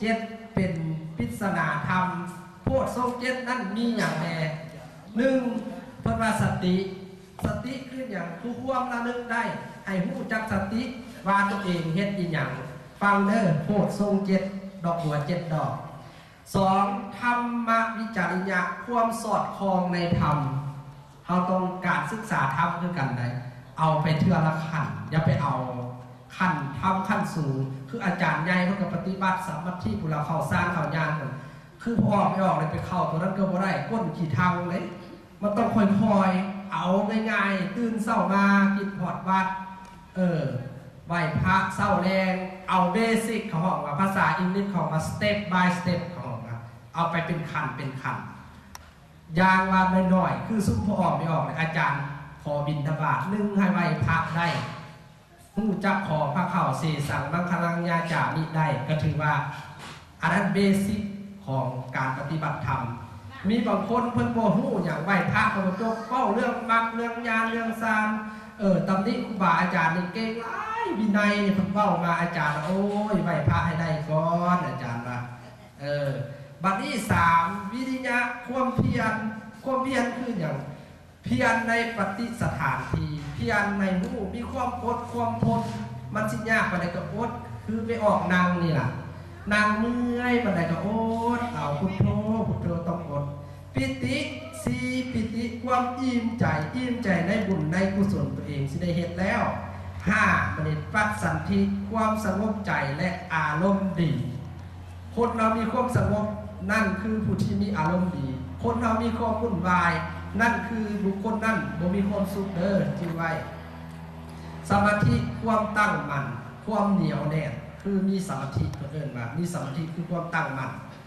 7เป็นปริศนาธรรมโพธิทรง7นั่นมีอย่างแน่1เพิ่นว่าสติคืออย่างผู้ควบระลึกได้ให้รู้จักสติว่าตัวเองเฮ็ดอีหยังฟังเด้อโพธิทรง7ดอกบัว7 ดอก2ธรรมวิจาริยะความสอดคล้องในธรรมเราต้องการศึกษาธรรมคือกันได้เอาไปเทื่อละขั้นอย่าไปเอาขั้นธรรมขั้นสูงคืออาจารย์ใหญ่เพิ่นก็ปฏิบัติสมาธิผู้เราเข้าสร้างเข้าญาณกันคือพอไม่ออกเลยไปเข้าตัวนั้นก็บ่ได้ก้นขี่ทางเลยมันต้องค่อยๆเอาง่ายๆตื่นเช้ามากินพอดวัดไหว้พระเช้าแรงเอาเบสิกเขาบอกว่าภาษาอังกฤษของมา step by step เขาบอกว่าเอาไปเป็นขั้นอย่างว่าน้อยๆคือซุ่มพอออกไม่ออกเลยอาจารย์ขอบิณฑบาต1ให้ไหว้พระได้ผู้จักขอพระเข่าเสสังมังคลังญาจามิได้ก็ถือว่าอันนั้นเบสิกของการปฏิบัติธรรมมีบางคนเพิ่นบ่ฮู้อย่างไหว้พระก็บ่จบเว้าเรื่องมรรคเรื่องญาณเรื่องฌานตำหนิครูบาอาจารย์นี่เก่งหลายวินัยนี่เพิ่นเว้ามาอาจารย์โอ้ยไหว้พระให้ได้ก่อนอาจารย์ว่าบัดนี้3วิริยะความเพียรคืออย่างเพียรในปฏิสถานที่เพียรในหู้มีความอดความทนมันสิยากปานใดก็อดคือไปออกนางนี่ล่ะนางเมื่อยปานใดก็อดเอาพุทโธต้องอดปิติปิติความอิ่มใจในบุญในกุศลตัวเองสิได้เฮ็ดแล้ว5มนิปัสสันธิความสงบใจและอารมณ์ดีคนเรามีความสงบนั่นคือผู้ที่มีอารมณ์ดีคนเรามีความวุ่นวายนั่นคือบุคคลนั่นบ่มีความสุขเด้อจริงไว้สมาธิความตั้งมั่นความเหนียวแน่นคือมีสมาธิเพิ่นว่ามีสมาธิคือความตั้งมั่น